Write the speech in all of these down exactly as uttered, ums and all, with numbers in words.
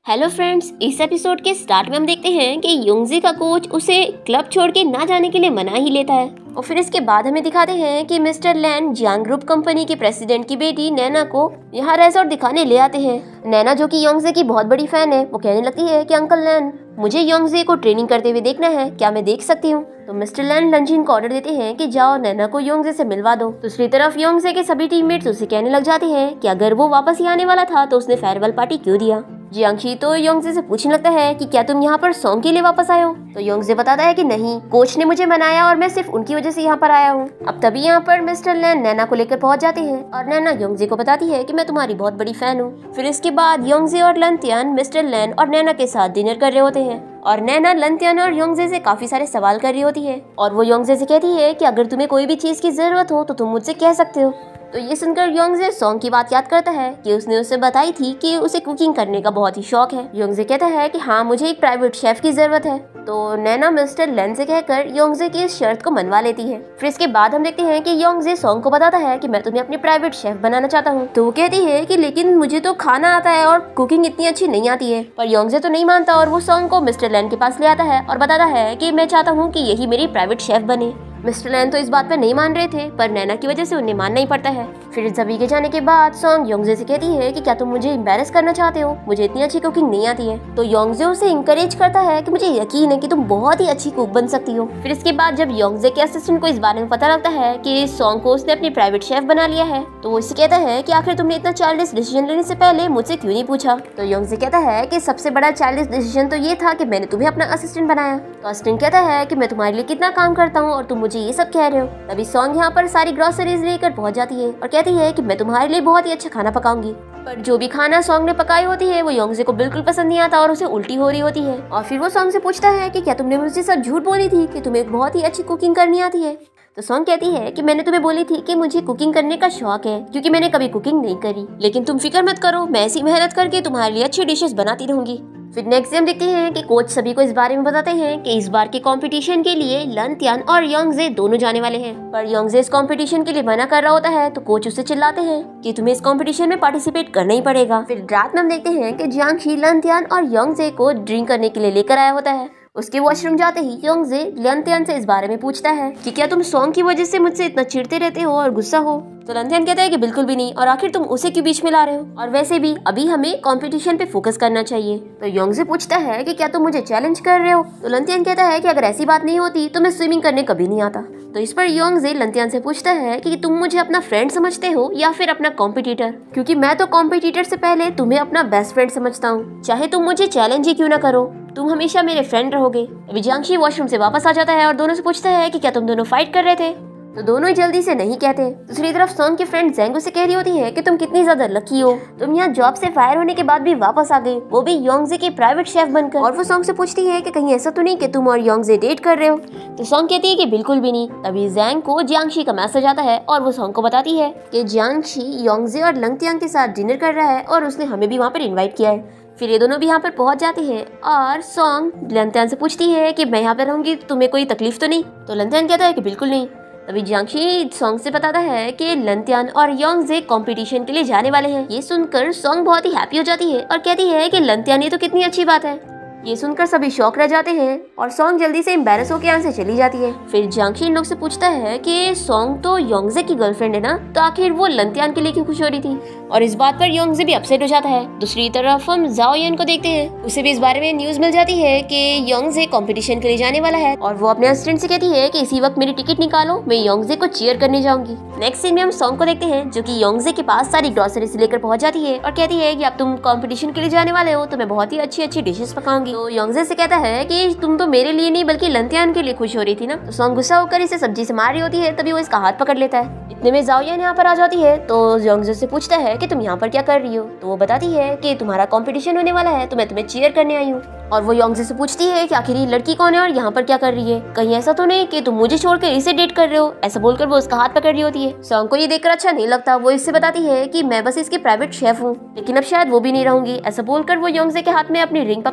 Hello friends, इस episode के start में हम देखते हैं कि योंगजे का कोच उसे क्लब छोड़ के ना जाने के लिए मना ही लेता है और फिर इसके बाद हमें दिखाते हैं कि mister Lan Jiang group company के प्रेसिडेंट की बेटी नैना को यहाँ रेसोर्ट दिखाने ले आते हैं। नैना जो कि योंगजे की बहुत बड़ी फैन है, वो कहने लगती है कि अंकल लैन, मुझे योंगजे को ट्रेनिंग करते हुए देखना है, क्या मैं देख सकती हूँ? तो मिस्टर लैन लंजिन को ऑर्डर देते हैं कि जाओ नैना को योंगजे से मिलवा दो। दूसरी तरफ योंगजे के सभी टीममेट्स उसे कहने लग जाते हैं कि अगर वो वापस ही आने वाला था तो उसने फेयरवेल पार्टी क्यों दिया। जियांगशी तो योंगजे से पूछने लगता है कि क्या तुम यहाँ पर सॉन्ग के लिए वापस आए हो? तो योंगजे बताता है कि नहीं, कोच ने मुझे मनाया और मैं सिर्फ उनकी वजह से यहाँ पर आया हूँ। अब तभी यहाँ पर मिस्टर लैन नैना को लेकर पहुँच जाते हैं और नैना योंगजे को बताती है कि मैं तुम्हारी बहुत बड़ी फैन हूँ। फिर इसके बाद योंगजे और लंतियान मिस्टर लैन और नैना के साथ डिनर कर रहे होते हैं और नैना लंतियान और योंगजे से काफी सारे सवाल कर रही होती है और वो योंगजे से कहती है कि अगर तुम्हें कोई भी चीज की जरूरत हो तो तुम मुझसे कह सकते हो। तो ये सुनकर योंगजे सॉन्ग की बात याद करता है कि उसने उसे बताई थी कि उसे कुकिंग करने का बहुत ही शौक है। योंगजे कहता है कि हाँ, मुझे एक प्राइवेट शेफ की जरूरत है। तो नैना मिस्टर लैन से कहकर योंगजे की इस शर्त को मनवा लेती है। फिर इसके बाद हम देखते हैं कि योंगजे सॉन्ग को बताता है कि मैं तुम्हें अपनी प्राइवेट शेफ बनाना चाहता हूँ। तो वो कहती है कि लेकिन मुझे तो खाना आता है और कुकिंग इतनी अच्छी नहीं आती है। पर योंगजे तो नहीं मानता और वो सॉन्ग को मिस्टर लैन के पास ले आता है और बताता है कि मैं चाहता हूँ कि यही मेरी प्राइवेट शेफ बने। मिस्टर लैन तो इस बात पर नहीं मान रहे थे, पर नैना की वजह से उन्हें मानना ही पड़ता है। फिर सभी के जाने के बाद सॉन्ग योंगजे से कहती है कि क्या तुम मुझे एम्बैरेस करना चाहते हो? मुझे इतनी अच्छी कुकिंग नहीं आती है। तो योंगजे उसे इंकरेज करता है कि मुझे यकीन है कि तुम बहुत ही अच्छी कुक बन सकती हो। फिर इसके बाद जब योंगजे के असिस्टेंट को इस बारे में पता लगता है कि सॉन्ग को उसने अपनी प्राइवेट शेफ बना लिया है, तो वो इसे कहता है कि आखिर तुमने इतना चाइल्डिश डिसीजन लेने से पहले मुझसे क्यों नहीं पूछा? तो योंगजे कहता है कि सबसे बड़ा चाइल्डिश डिसीजन तो ये था कि मैंने तुम्हें अपना असिस्टेंट बनाया। तो असिस्टेंट कहता है कि मैं तुम्हारे लिए कितना काम करता हूँ और तुम मुझे ये सब कह रहे हो। तभी सॉन्ग यहाँ पर सारी ग्रोसरीज लेकर पहुंच जाती है और कहती है कि मैं तुम्हारे लिए बहुत ही अच्छा खाना पकाऊंगी। पर जो भी खाना सॉन्ग ने पकाई होती है वो योंगजे को बिल्कुल पसंद नहीं आता और उसे उल्टी हो रही होती है। और फिर वो सॉन्ग से पूछता है कि क्या तुमने मुझसे सब झूठ बोली थी कि तुम्हें बहुत ही अच्छी कुकिंग करनी आती है? तो सॉन्ग कहती है कि मैंने तुम्हें बोली थी कि मुझे कुकिंग करने का शौक है क्योंकि मैंने कभी कुकिंग नहीं करी, लेकिन तुम फिक्र मत करो, मैं ऐसी मेहनत करके तुम्हारे लिए अच्छी डिशेस बनाती रहूंगी। फिर नेक्स्ट डे हम देखते हैं कि कोच सभी को इस बारे में बताते हैं कि इस बार के कंपटीशन के लिए लंतियान और योंगजे दोनों जाने वाले हैं। पर योंगजे इस कंपटीशन के लिए मना कर रहा होता है तो कोच उससे चिल्लाते हैं कि तुम्हें इस कंपटीशन में पार्टिसिपेट करना ही पड़ेगा। फिर रात में हम देखते हैं कि जियांगशी लंतियान और योंगजे को ड्रिंक करने के लिए लेकर आया होता है। उसके वॉशरूम जाते ही योंगजे लंतियान से इस बारे में पूछता है कि क्या तुम सॉन्ग की वजह से मुझसे इतना चिढ़ते रहते हो और गुस्सा हो? तो लंतियान कहता है कि बिल्कुल भी नहीं, और आखिर तुम उसे क्यों बीच में ला रहे हो? और वैसे भी अभी हमें कंपटीशन पे फोकस करना चाहिए। तो योंगजे पूछता है कि क्या तुम मुझे चैलेंज कर रहे हो? तो लंतियान कहता है कि अगर ऐसी बात नहीं होती तो मैं स्विमिंग करने कभी नहीं आता। तो इस पर योंगजे लंतियान से पूछता है कि तुम मुझे अपना फ्रेंड समझते हो या फिर अपना कॉम्पिटिटर? क्योंकि मैं तो कॉम्पिटिटर से पहले तुम्हें अपना बेस्ट फ्रेंड समझता हूँ। चाहे तुम मुझे चैलेंज ही क्यों ना करो, तुम हमेशा मेरे फ्रेंड रहोगे। अभी जियांगशी वॉशरूम से वापस आ जाता है और दोनों से पूछता है कि क्या तुम दोनों फाइट कर रहे थे? तो दोनों ही जल्दी से नहीं कहते। दूसरी तरफ सॉन्ग की फ्रेंड जेंगो से कह रही होती है कि तुम कितनी ज्यादा लकी हो, तुम यहाँ जॉब से फायर होने के बाद भी वापस आ गई, वो भी योंगजे की प्राइवेट शेफ बनकर। और वो सॉन्ग से पूछती है कि कहीं ऐसा तो नहीं कि तुम और योंगजे डेट कर रहे हो? तो सॉन्ग कहती है कि बिल्कुल भी नहीं। तभी जेंग को जियांगशी का मैसेज आता है और वो सॉन्ग को बताती है कि जियांगशी योंगजे और लंगतियांग के साथ डिनर कर रहा है और उसने हमें भी वहाँ पर इन्वाइट किया है। फिर ये दोनों भी यहाँ पर पहुंच जाते हैं और सॉन्ग लंतियान से पूछती है कि मैं यहाँ पर रहूंगी, तुम्हें कोई तकलीफ तो नहीं? तो लंतियान कहता है कि बिल्कुल नहीं। तभी जियांगशी सॉन्ग से बताता है कि लंतियान और योंगजे कंपटीशन के लिए जाने वाले हैं। ये सुनकर सॉन्ग बहुत ही हैप्पी हो जाती है और कहती है कि लंतियान, ये तो कितनी अच्छी बात है। ये सुनकर सभी शौक रह जाते हैं और सॉन्ग जल्दी से एम्बैरस होकर यहाँ से चली जाती है। फिर जियांगशी इन लोग से पूछता है कि सॉन्ग तो योंगजे की गर्लफ्रेंड है ना, तो आखिर वो लंतियान के लिए क्यों खुश हो रही थी? और इस बात पर योंगजे भी अपसेट हो जाता है। दूसरी तरफ हम जाओ यन को देखते हैं, उसे भी इस बारे में न्यूज मिल जाती है कि योंगजे कंपटीशन के लिए जाने वाला है और वो अपने असिस्टेंट से कहती है कि इसी वक्त मेरी टिकट निकालो, मैं योंगजे को चीयर करने जाऊंगी। नेक्स्ट सीन में हम सॉन्ग को देखते हैं जो कि योंगजे के पास सारी ग्रोसरीज लेकर पहुंच जाती है और कहती है कि अब तुम कंपटीशन के लिए जाने वाले हो तो मैं बहुत ही अच्छी अच्छी डिशेस पकाऊंगी। तो योंगजे से कहता है कि तुम तो मेरे लिए नहीं बल्कि लंतियान के लिए खुश हो रही थी ना। तो सॉन्ग गुस्सा होकर इसे सब्जी से मार रही होती है, तभी वो इसका हाथ पकड़ लेता है। इतने में जाओयन यहाँ पर आ जाती है तो योंगजे से पूछता है कि तुम यहाँ पर क्या कर रही हो? तो वो बताती है कि तुम्हारा कंपटीशन होने वाला है तो मैं तुम्हें चीयर करने आई हूँ। और वो योंगजे से पूछती है कि आखिर ये लड़की कौन है और यहाँ पर क्या कर रही है? कहीं ऐसा तो नहीं कि तुम मुझे छोड़कर इसे डेट कर रहे हो? ऐसा बोलकर वो उसका हाथ पकड़ रही होती है। सॉन्ग को ये देखकर अच्छा नहीं लगता, वो इससे बताती है कि मैं बस इसकी प्राइवेट शेफ हूँ, लेकिन अब शायद वो भी नहीं रहूंगी। ऐसा बोलकर वो योंगजे के हाथ में अपनी रिंग पकड़ाकर यहाँ से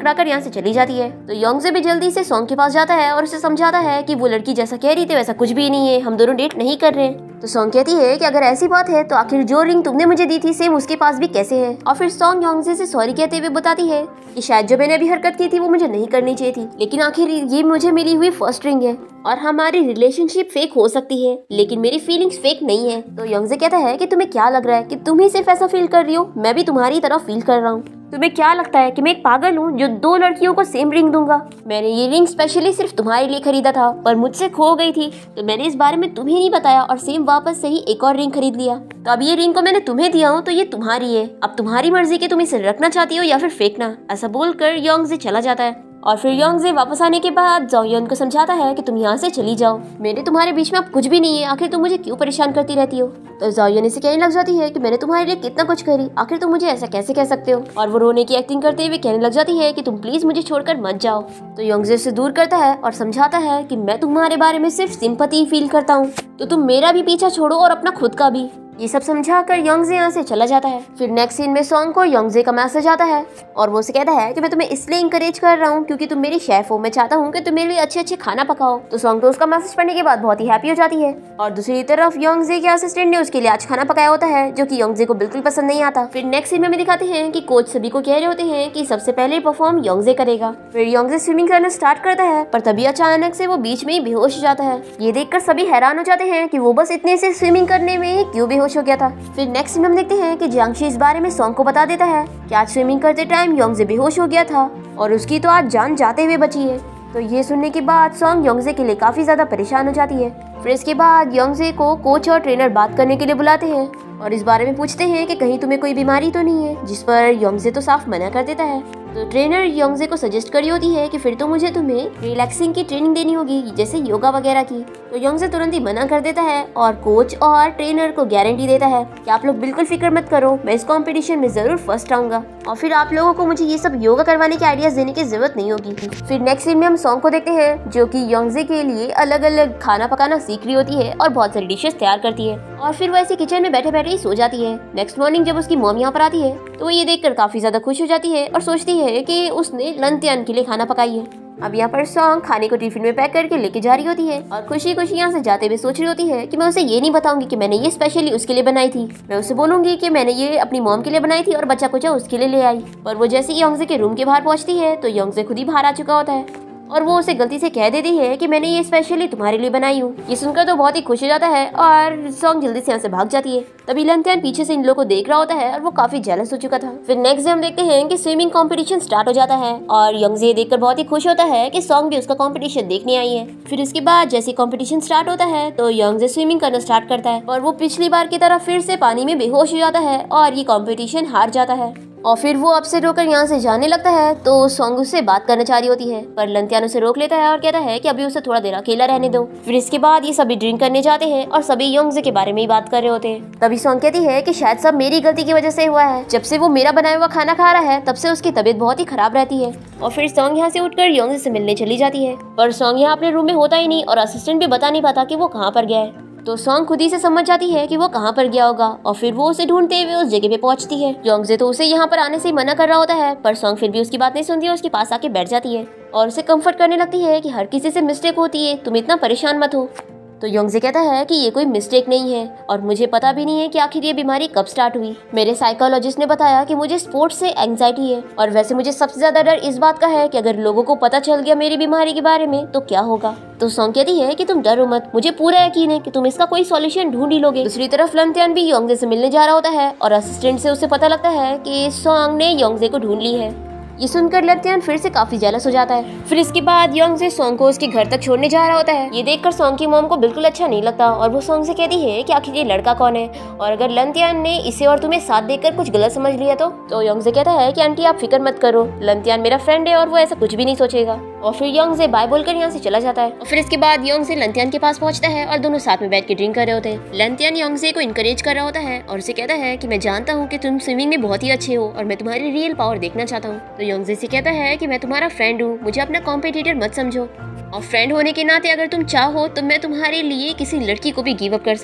से चली जाती है। तो योंगजे भी जल्दी से सॉन्ग के पास जाता है और उसे समझाता है कि वो लड़की जैसा कह रही थी वैसा कुछ भी नहीं है, हम दोनों डेट नहीं कर रहे हैं। तो सॉन्ग कहती है कि अगर ऐसी बात है तो आखिर जो रिंग तुमने मुझे दी थी सेम उसके पास भी कैसे है। और फिर सॉन्ग योंगजे से सॉरी कहते हुए बताती है कि शायद जो मैंने अभी हरकत की थी वो मुझे नहीं करनी चाहिए थी, लेकिन आखिर ये मुझे मिली हुई फर्स्ट रिंग है और हमारी रिलेशनशिप फेक हो सकती है लेकिन मेरी फीलिंग्स फेक नहीं है। तो योंगजे कहता है कि तुम्हें क्या लग रहा है कि तुम ही सिर्फ ऐसा फील कर रही हो, मैं भी तुम्हारी तरह फील कर रहा हूँ। तुम्हें क्या लगता है कि मैं एक पागल हूँ जो दो लड़कियों को सेम रिंग दूंगा? मैंने ये रिंग स्पेशली सिर्फ तुम्हारे लिए खरीदा था पर मुझसे खो गई थी, तो मैंने इस बारे में तुम्हें नहीं बताया और सेम वापस से ही एक और रिंग खरीद लिया। तो अब ये रिंग को मैंने तुम्हें दिया हूँ तो ये तुम्हारी है, अब तुम्हारी मर्जी कि तुम इसे रखना चाहती हो या फिर फेंकना। ऐसा बोलकर योंगजे चला जाता है और फिर योंगजे वापस आने के बाद जोयोन को समझाता है कि तुम यहाँ से चली जाओ, मेरे तुम्हारे बीच में अब कुछ भी नहीं है, आखिर तुम मुझे क्यों परेशान करती रहती हो। तो जोयोन इसे कहने लग जाती है कि मैंने तुम्हारे लिए कितना कुछ करी, आखिर तुम मुझे ऐसा कैसे कह सकते हो। और वो रोने की एक्टिंग करते हुए कहने लग जाती है कि तुम प्लीज मुझे छोड़कर मत जाओ। तो योंगजे उसे दूर करता है और समझाता है कि मैं तुम्हारे बारे में सिर्फ सिंपैथी फील करता हूँ, तो तुम मेरा भी पीछा छोड़ो और अपना खुद का भी। ये सब समझाकर योंगजे यहाँ से चला जाता है। फिर नेक्स्ट सीन में सॉन्ग को योंगजे का मैसेज आता है और वो उसे कहता है कि मैं तुम्हें इसलिए इंकरेज कर रहा हूँ क्योंकि तुम मेरी शेफ हो, मैं चाहता हूँ कि तुम मेरे लिए अच्छे अच्छे खाना पकाओ। तो सॉन्ग तो उसका मैसेज पढ़ने के बाद बहुत ही हैप्पी हो जाती है और दूसरी तरफ योंगजे के असिस्टेंट ने उसके लिए आज खाना पकाया होता है जो कि योंगजे को बिल्कुल पसंद नहीं आता। फिर नेक्स्ट सीन में हमें दिखाते हैं कि कोच सभी को कह रहे होते हैं कि सबसे पहले परफॉर्म योंगजे करेगा। फिर योंगजे स्विमिंग करना स्टार्ट करता है पर तभी अचानक से वो बीच में ही बेहोश हो जाता है। ये देखकर सभी हैरान हो जाते हैं कि वो बस इतने से स्विमिंग करने में ही क्यों बेहोश हो गया था। नेक्स्ट सीन में हम देखते हैं कि जियांगशी इस बारे में सॉन्ग को बता देता है कि आज स्विमिंग करते टाइम योंगजे बेहोश हो गया था और उसकी तो आज जान जाते हुए बची है। तो ये सुनने के बाद सॉन्ग योंगजे के लिए काफी ज्यादा परेशान हो जाती है। फिर इसके बाद योंगजे को कोच और ट्रेनर बात करने के लिए बुलाते हैं और इस बारे में पूछते हैं कि कहीं तुम्हें कोई बीमारी तो नहीं है, जिस पर योंगजे तो साफ मना कर देता है। तो ट्रेनर योंगजे को सजेस्ट करी होती है कि फिर तो मुझे तुम्हें रिलैक्सिंग की ट्रेनिंग देनी होगी जैसे योगा वगैरह की। तो योंगजे तुरंत ही मना कर देता है और कोच और ट्रेनर को गारंटी देता है कि आप लोग बिल्कुल फिक्र मत करो, मैं इस कंपटीशन में जरूर फर्स्ट आऊंगा और फिर आप लोगों को मुझे ये सब योगा करवाने के आइडियाज देने की जरूरत नहीं होगी। फिर नेक्स्ट सीन में हम सॉन्ग को देखते हैं जो कि योंगजे के लिए अलग अलग खाना पकाना सीख रही होती है और बहुत सारी डिशेस तैयार करती है और फिर वो ऐसे किचन में बैठे बैठे ही सो जाती है। नेक्स्ट मॉर्निंग जब उसकी मॉम यहाँ पर आती है तो वो ये देखकर काफी ज्यादा खुश हो जाती है और सोचती है कि उसने लंतियान के लिए खाना पकाई है। अब यहाँ पर सॉन्ग खाने को टिफिन में पैक करके लेके जा रही होती है और खुशी खुशी यहाँ से जाते हुए सोच रही होती है कि मैं उसे ये नहीं बताऊंगी कि मैंने ये स्पेशली उसके लिए बनाई थी, मैं उसे बोलूंगी कि मैंने ये अपनी मॉम के लिए बनाई थी और बच्चा कुचा उसके लिए ले आई। पर वो जैसे ही योंगजे के रूम के बाहर पहुंचती है तो योंगजे खुद ही बाहर आ चुका होता है और वो उसे गलती से कह देती है कि मैंने ये स्पेशली तुम्हारे लिए बनाई हूँ। ये सुनकर तो बहुत ही खुश हो जाता है और सॉन्ग जल्दी से यहाँ से भाग जाती है। तभी लंतियान पीछे से इन लोगों को देख रहा होता है और वो काफी जेलस हो चुका था। फिर नेक्स्ट डे हम देखते हैं कि स्विमिंग कंपटीशन स्टार्ट हो जाता है और योंगजे देखकर बहुत ही खुश होता है कि सॉन्ग भी उसका कंपटीशन देखने आई है। फिर उसके बाद जैसे कंपटीशन स्टार्ट होता है तो योंगजे स्विमिंग करना स्टार्ट करता है और वो पिछली बार की तरह फिर से पानी में बेहोश हो जाता है और ये कंपटीशन हार जाता है और फिर वो अपसेट होकर यहाँ से जाने लगता है। तो सॉन्ग उससे बात करना चाह रही होती है पर लंतियान उसे रोक लेता है और कहता है कि अभी उसे थोड़ा देर अकेला रहने दो। फिर इसके बाद ये सभी ड्रिंक करने जाते हैं और सभी योंगजे के बारे में ही बात कर रहे होते हैं। तभी सॉन्ग कहती है कि शायद सब मेरी गलती की वजह से हुआ है, जब से वो मेरा बनाया हुआ खाना खा रहा है तब से उसकी तबीयत बहुत ही खराब रहती है। और फिर सॉन्ग यहाँ से उठकर योंगजे से मिलने चली जाती है पर सॉन्ग यहाँ अपने रूम में होता ही नहीं और असिस्टेंट भी बता नहीं पाता कि वो कहाँ पर गया है। तो सॉन्ग खुद ही से समझ जाती है कि वो कहाँ पर गया होगा और फिर वो उसे ढूंढते हुए उस जगह पे पहुंचती है। योंगजे तो उसे यहाँ पर आने से ही मना कर रहा होता है पर सॉन्ग फिर भी उसकी बात नहीं सुनती है, उसके पास आके बैठ जाती है और उसे कंफर्ट करने लगती है कि हर किसी से मिस्टेक होती है, तुम इतना परेशान मत हो। तो योंगजे कहता है कि ये कोई मिस्टेक नहीं है और मुझे पता भी नहीं है कि आखिर ये बीमारी कब स्टार्ट हुई। मेरे साइकोलॉजिस्ट ने बताया कि मुझे स्पोर्ट्स से एंजाइटी है और वैसे मुझे सबसे ज्यादा डर इस बात का है कि अगर लोगों को पता चल गया मेरी बीमारी के बारे में तो क्या होगा। तो सॉन्ग कहती है कि तुम डरो मत, मुझे पूरा यकीन है कि तुम इसका कोई सॉल्यूशन ढूंढ ही लोगे। दूसरी तरफ लंतियान भी योंगजे से मिलने जा रहा होता है और असिस्टेंट से उसे पता लगता है कि सॉन्ग ने योंगजे को ढूंढ ली है। ये सुनकर लंतियान फिर से काफी जेलस हो जाता है। फिर इसके बाद योंगजे सॉन्ग को उसके घर तक छोड़ने जा रहा होता है। ये देखकर सॉन्ग की मॉम को बिल्कुल अच्छा नहीं लगता और वो सॉन्ग से कहती है कि आखिर ये लड़का कौन है और अगर लंतियान ने इसे और तुम्हें साथ देकर कुछ गलत समझ लिया तो तो योंगजे कहता है कि आंटी आप फिक्र मत करो, लंतियान मेरा फ्रेंड है और वो ऐसा कुछ भी नहीं सोचेगा। और फिर योंगजे बाय बोलकर यहाँ से चला जाता है। और फिर इसके बाद योंगजे लंतियान के पास पहुंचता है और दोनों साथ में बैठ के ड्रिंक कर रहे होते हैं। लंतियान योंगजे को इनकरेज कर रहा होता है और उसे कहता है कि मैं जानता हूँ कि तुम स्विमिंग में बहुत ही अच्छे हो और मैं तुम्हारी रियल पावर देखना चाहता हूँ। तो योंगजे से कहता है कि मैं तुम्हारा फ्रेंड हूँ, मुझे अपना कॉम्पिटिटर मत समझो और फ्रेंड होने के नाते अगर तुम चाहो तो मैं तुम्हारे लिए किसी लड़की को भी गिव अप कर सकता हूँ।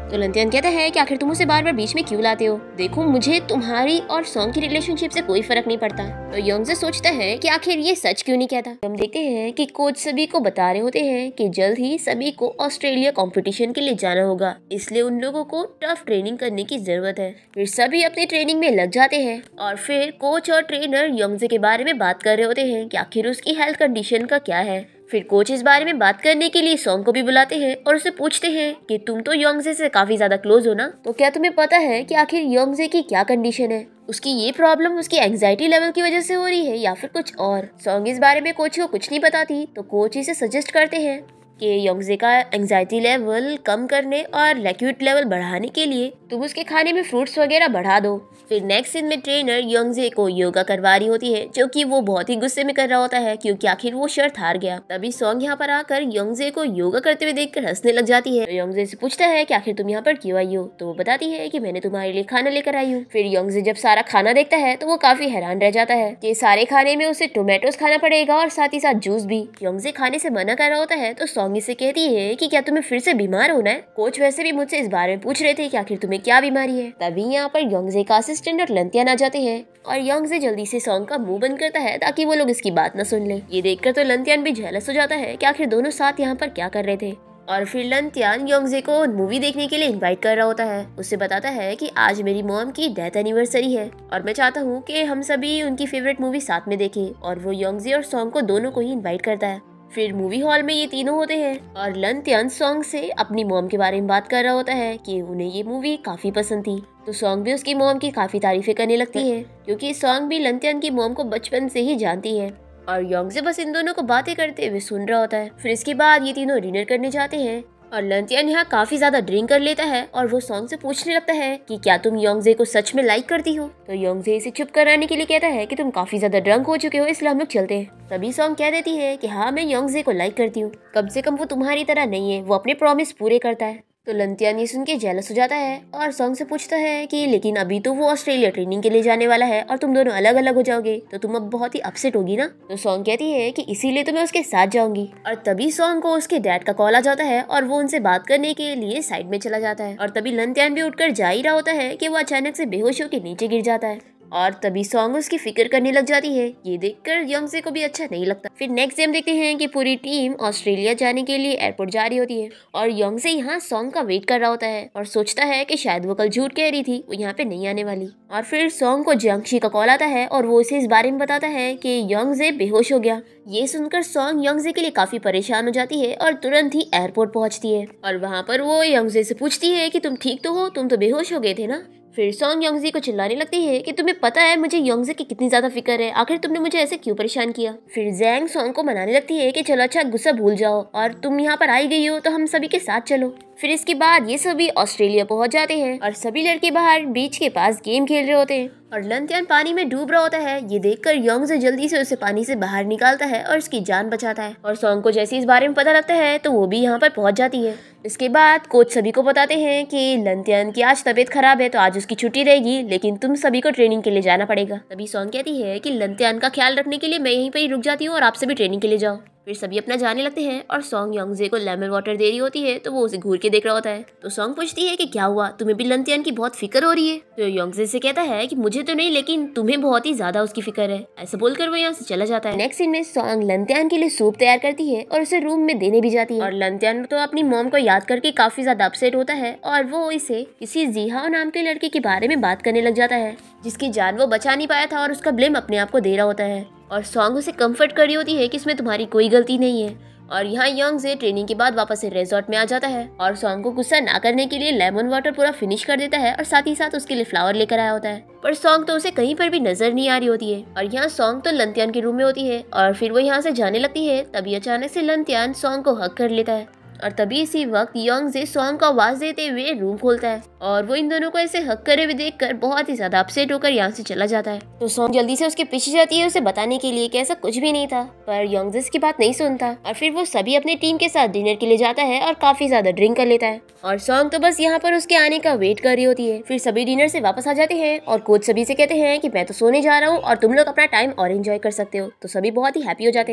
तो लंतियन कहता है कि आखिर तुम उसे बार बार बीच में क्यों लाते हो? देखो मुझे तुम्हारी और सॉन्ग की रिलेशनशिप से कोई फर्क नहीं पड़ता। तो योंगजे सोचता है कि आखिर ये सच क्यों नहीं कहता। हम देखते हैं कि कोच सभी को बता रहे होते हैं कि जल्द ही सभी को ऑस्ट्रेलिया कंपटीशन के लिए जाना होगा, इसलिए उन लोगों को टफ ट्रेनिंग करने की जरूरत है। फिर सभी अपनी ट्रेनिंग में लग जाते हैं और फिर कोच और ट्रेनर योंगजे के बारे में बात कर रहे होते हैं कि आखिर उसकी हेल्थ कंडीशन का क्या है। फिर कोच इस बारे में बात करने के लिए सॉन्ग को भी बुलाते हैं और उसे पूछते हैं कि तुम तो योंगजे से काफी ज्यादा क्लोज हो ना, तो क्या तुम्हें पता है कि आखिर योंगजे की क्या कंडीशन है? उसकी ये प्रॉब्लम उसकी एंजाइटी लेवल की वजह से हो रही है या फिर कुछ और? सॉन्ग इस बारे में कोच को कुछ नहीं बताती, तो कोच इसे सजेस्ट करते हैं कि योंगजे का एंजाइटी लेवल कम करने और लिक्विड लेवल बढ़ाने के लिए तुम उसके खाने में फ्रूट्स वगैरह बढ़ा दो। फिर नेक्स्ट सीन में ट्रेनर योंगजे को योगा करवा रही होती है, जो कि वो बहुत ही गुस्से में कर रहा होता है क्योंकि आखिर वो शर्त हार गया। तभी सॉन्ग यहाँ पर आकर योंगजे को योगा करते हुए देखकर हंसने लग जाती है। तो योंगजे से पूछता है कि आखिर तुम यहाँ पर क्यों आई हो? तो वो बताती है कि मैंने तुम्हारे लिए खाना लेकर आई हूँ। फिर योंगजे जब सारा खाना देखता है तो वो काफी हैरान रह जाता है कि सारे खाने में उसे टोमेटोज खाना पड़ेगा और साथ ही साथ जूस भी। योंगजे खाने से मना कर रहा होता है तो सॉन्ग इसे कहती है कि क्या तुम्हें फिर से बीमार होना है? कोच वैसे भी मुझसे इस बारे में पूछ रहे थे कि आखिर तुम्हें क्या बीमारी है। तभी यहाँ पर योंगजे का असिस्टेंट और लंतियन आ जाते हैं और योंगजे जल्दी से सॉन्ग का मुंह बंद करता है ताकि वो लोग इसकी बात न सुन ले। ये देखकर तो लंतियन भी जेलस हो जाता है कि आखिर दोनों साथ यहाँ पर क्या कर रहे थे। और फिर लंतियन योंगजे को मूवी देखने के लिए इनवाइट कर रहा होता है। उससे बताता है कि आज मेरी मॉम की डेथ एनिवर्सरी है और मैं चाहता हूँ कि हम सभी उनकी फेवरेट मूवी साथ में देखें, और वो योंगजे और सॉन्ग को दोनों को ही इनवाइट करता है। फिर मूवी हॉल में ये तीनों होते हैं और लंतियन सॉन्ग से अपनी मॉम के बारे में बात कर रहा होता है कि उन्हें ये मूवी काफी पसंद थी। तो सॉन्ग भी उसकी मॉम की काफी तारीफें करने लगती है क्योंकि सॉन्ग भी लंतियन की मॉम को बचपन से ही जानती है और योंगजे बस इन दोनों को बातें करते हुए सुन रहा होता है। फिर इसके बाद ये तीनों डिनर करने जाते हैं और लंतियन यहाँ काफी ज्यादा ड्रिंक कर लेता है और वो सॉन्ग से पूछने लगता है कि क्या तुम योंगजे को सच में लाइक करती हो? तो योंगजे इसे चुप कराने के लिए कहता है कि तुम काफी ज्यादा ड्रंक हो चुके हो, इसलिए हम लोग चलते हैं। तभी सॉन्ग कह देती है कि हाँ, मैं योंगजे को लाइक करती हूँ, कम से कम वो तुम्हारी तरह नहीं है, वो अपने प्रॉमिस पूरे करता है। तो लंतियन ये सुन के जेलस हो जाता है और सॉन्ग से पूछता है कि लेकिन अभी तो वो ऑस्ट्रेलिया ट्रेनिंग के लिए जाने वाला है और तुम दोनों अलग अलग हो जाओगे, तो तुम अब बहुत ही अपसेट होगी ना। तो सॉन्ग कहती है कि इसीलिए तो मैं उसके साथ जाऊंगी। और तभी सॉन्ग को उसके डैड का कॉल आ जाता है और वो उनसे बात करने के लिए साइड में चला जाता है। और तभी लंतियन भी उठकर जा ही रहा होता है कि वो अचानक से बेहोश होकर नीचे गिर जाता है और तभी सॉन्ग उसकी फिक्र करने लग जाती है। ये देखकर योंगजे को भी अच्छा नहीं लगता। फिर नेक्स्ट डे हम देखते हैं कि पूरी टीम ऑस्ट्रेलिया जाने के लिए एयरपोर्ट जा रही होती है और योंगजे यहाँ सॉन्ग का वेट कर रहा होता है और सोचता है कि शायद वो कल झूठ कह रही थी, वो यहाँ पे नहीं आने वाली। और फिर सॉन्ग को जियांगशी का कॉल आता है और वो उसे इस बारे में बताता है कि योंगजे बेहोश हो गया। ये सुनकर सॉन्ग योंगजे के लिए काफी परेशान हो जाती है और तुरंत ही एयरपोर्ट पहुंचती है और वहाँ पर वो योंगजे से पूछती है कि तुम ठीक तो हो, तुम तो बेहोश हो गए थे ना। फिर सॉन्ग योंगजे को चिल्लाने लगती है कि तुम्हें पता है मुझे योंगजे की कितनी ज्यादा फिक्र है, आखिर तुमने मुझे ऐसे क्यों परेशान किया। फिर जैंग सॉन्ग को मनाने लगती है कि चलो अच्छा गुस्सा भूल जाओ और तुम यहाँ पर आई गई हो तो हम सभी के साथ चलो। फिर इसके बाद ये सभी ऑस्ट्रेलिया पहुंच जाते हैं और सभी लड़के बाहर बीच के पास गेम खेल रहे होते हैं और लंतियन पानी में डूब रहा होता है। ये देखकर योंगजे जल्दी से उसे पानी से बाहर निकालता है और उसकी जान बचाता है और सॉन्ग को जैसे इस बारे में पता लगता है तो वो भी यहाँ पर पहुंच जाती है। इसके बाद कोच सभी को बताते हैं कि लंतियन की आज तबीयत खराब है तो आज उसकी छुट्टी रहेगी, लेकिन तुम सभी को ट्रेनिंग के लिए जाना पड़ेगा। तभी सॉन्ग कहती है कि लंतियन का ख्याल रखने के लिए मैं यहीं पर ही रुक जाती हूँ और आप सभी ट्रेनिंग के लिए जाओ। फिर सभी अपना जाने लगते हैं और सॉन्ग योंगजे को लेमन वाटर दे रही होती है तो वो उसे घूर के देख रहा होता है। तो सॉन्ग पूछती है कि क्या हुआ, तुम्हें भी लंतियन की बहुत फिक्र हो रही है? तो योंगजे से कहता है कि मुझे तो नहीं, लेकिन तुम्हें बहुत ही ज्यादा उसकी फिक्र है। ऐसा बोलकर वो यहाँ से चला जाता है। नेक्स्ट सीन में सॉन्ग लंतियन के लिए सूप तैयार करती है और उसे रूम में देने भी जाती है और लंतियन तो अपनी मॉम को याद करके काफी ज्यादा अपसेट होता है और वो इसे किसी जीहाओ नाम के लड़के के बारे में बात करने लग जाता है जिसकी जान वो बचा नहीं पाया था और उसका ब्लेम अपने आप को दे रहा होता है। और सॉन्ग उसे कंफर्ट कर रही होती है कि इसमें तुम्हारी कोई गलती नहीं है। और यहाँ योंगजे ट्रेनिंग के बाद वापस से रिजॉर्ट में आ जाता है और सॉन्ग को गुस्सा ना करने के लिए लेमन वाटर पूरा फिनिश कर देता है और साथ ही साथ उसके लिए फ्लावर लेकर आया होता है, पर सॉन्ग तो उसे कहीं पर भी नजर नहीं आ रही होती है। और यहाँ सॉन्ग तो लंतियन के रूम में होती है और फिर वो यहाँ से जाने लगती है। तभी अचानक से लंतियन सॉन्ग को हक कर लेता है और तभी इसी वक्त योंगजे सॉन्ग को आवाज देते हुए रूम खोलता है और वो इन दोनों को ऐसे हक करे हुए देखकर बहुत ही ज्यादा अपसेट होकर यहाँ से चला जाता है। तो सॉन्ग जल्दी से उसके पीछे जाती है उसे बताने के लिए कि ऐसा कुछ भी नहीं था, पर योंगजे इसकी बात नहीं सुनता और फिर वो सभी अपनी टीम के साथ डिनर के लिए जाता है और काफी ज्यादा ड्रिंक कर लेता है और सॉन्ग तो बस यहाँ पर उसके आने का वेट कर रही होती है। फिर सभी डिनर से वापस आ जाते हैं और कोच सभी से कहते हैं कि मैं तो सोने जा रहा हूँ और तुम लोग अपना टाइम और एंजॉय कर सकते हो। तो सभी बहुत ही हैप्पी हो जाते हैं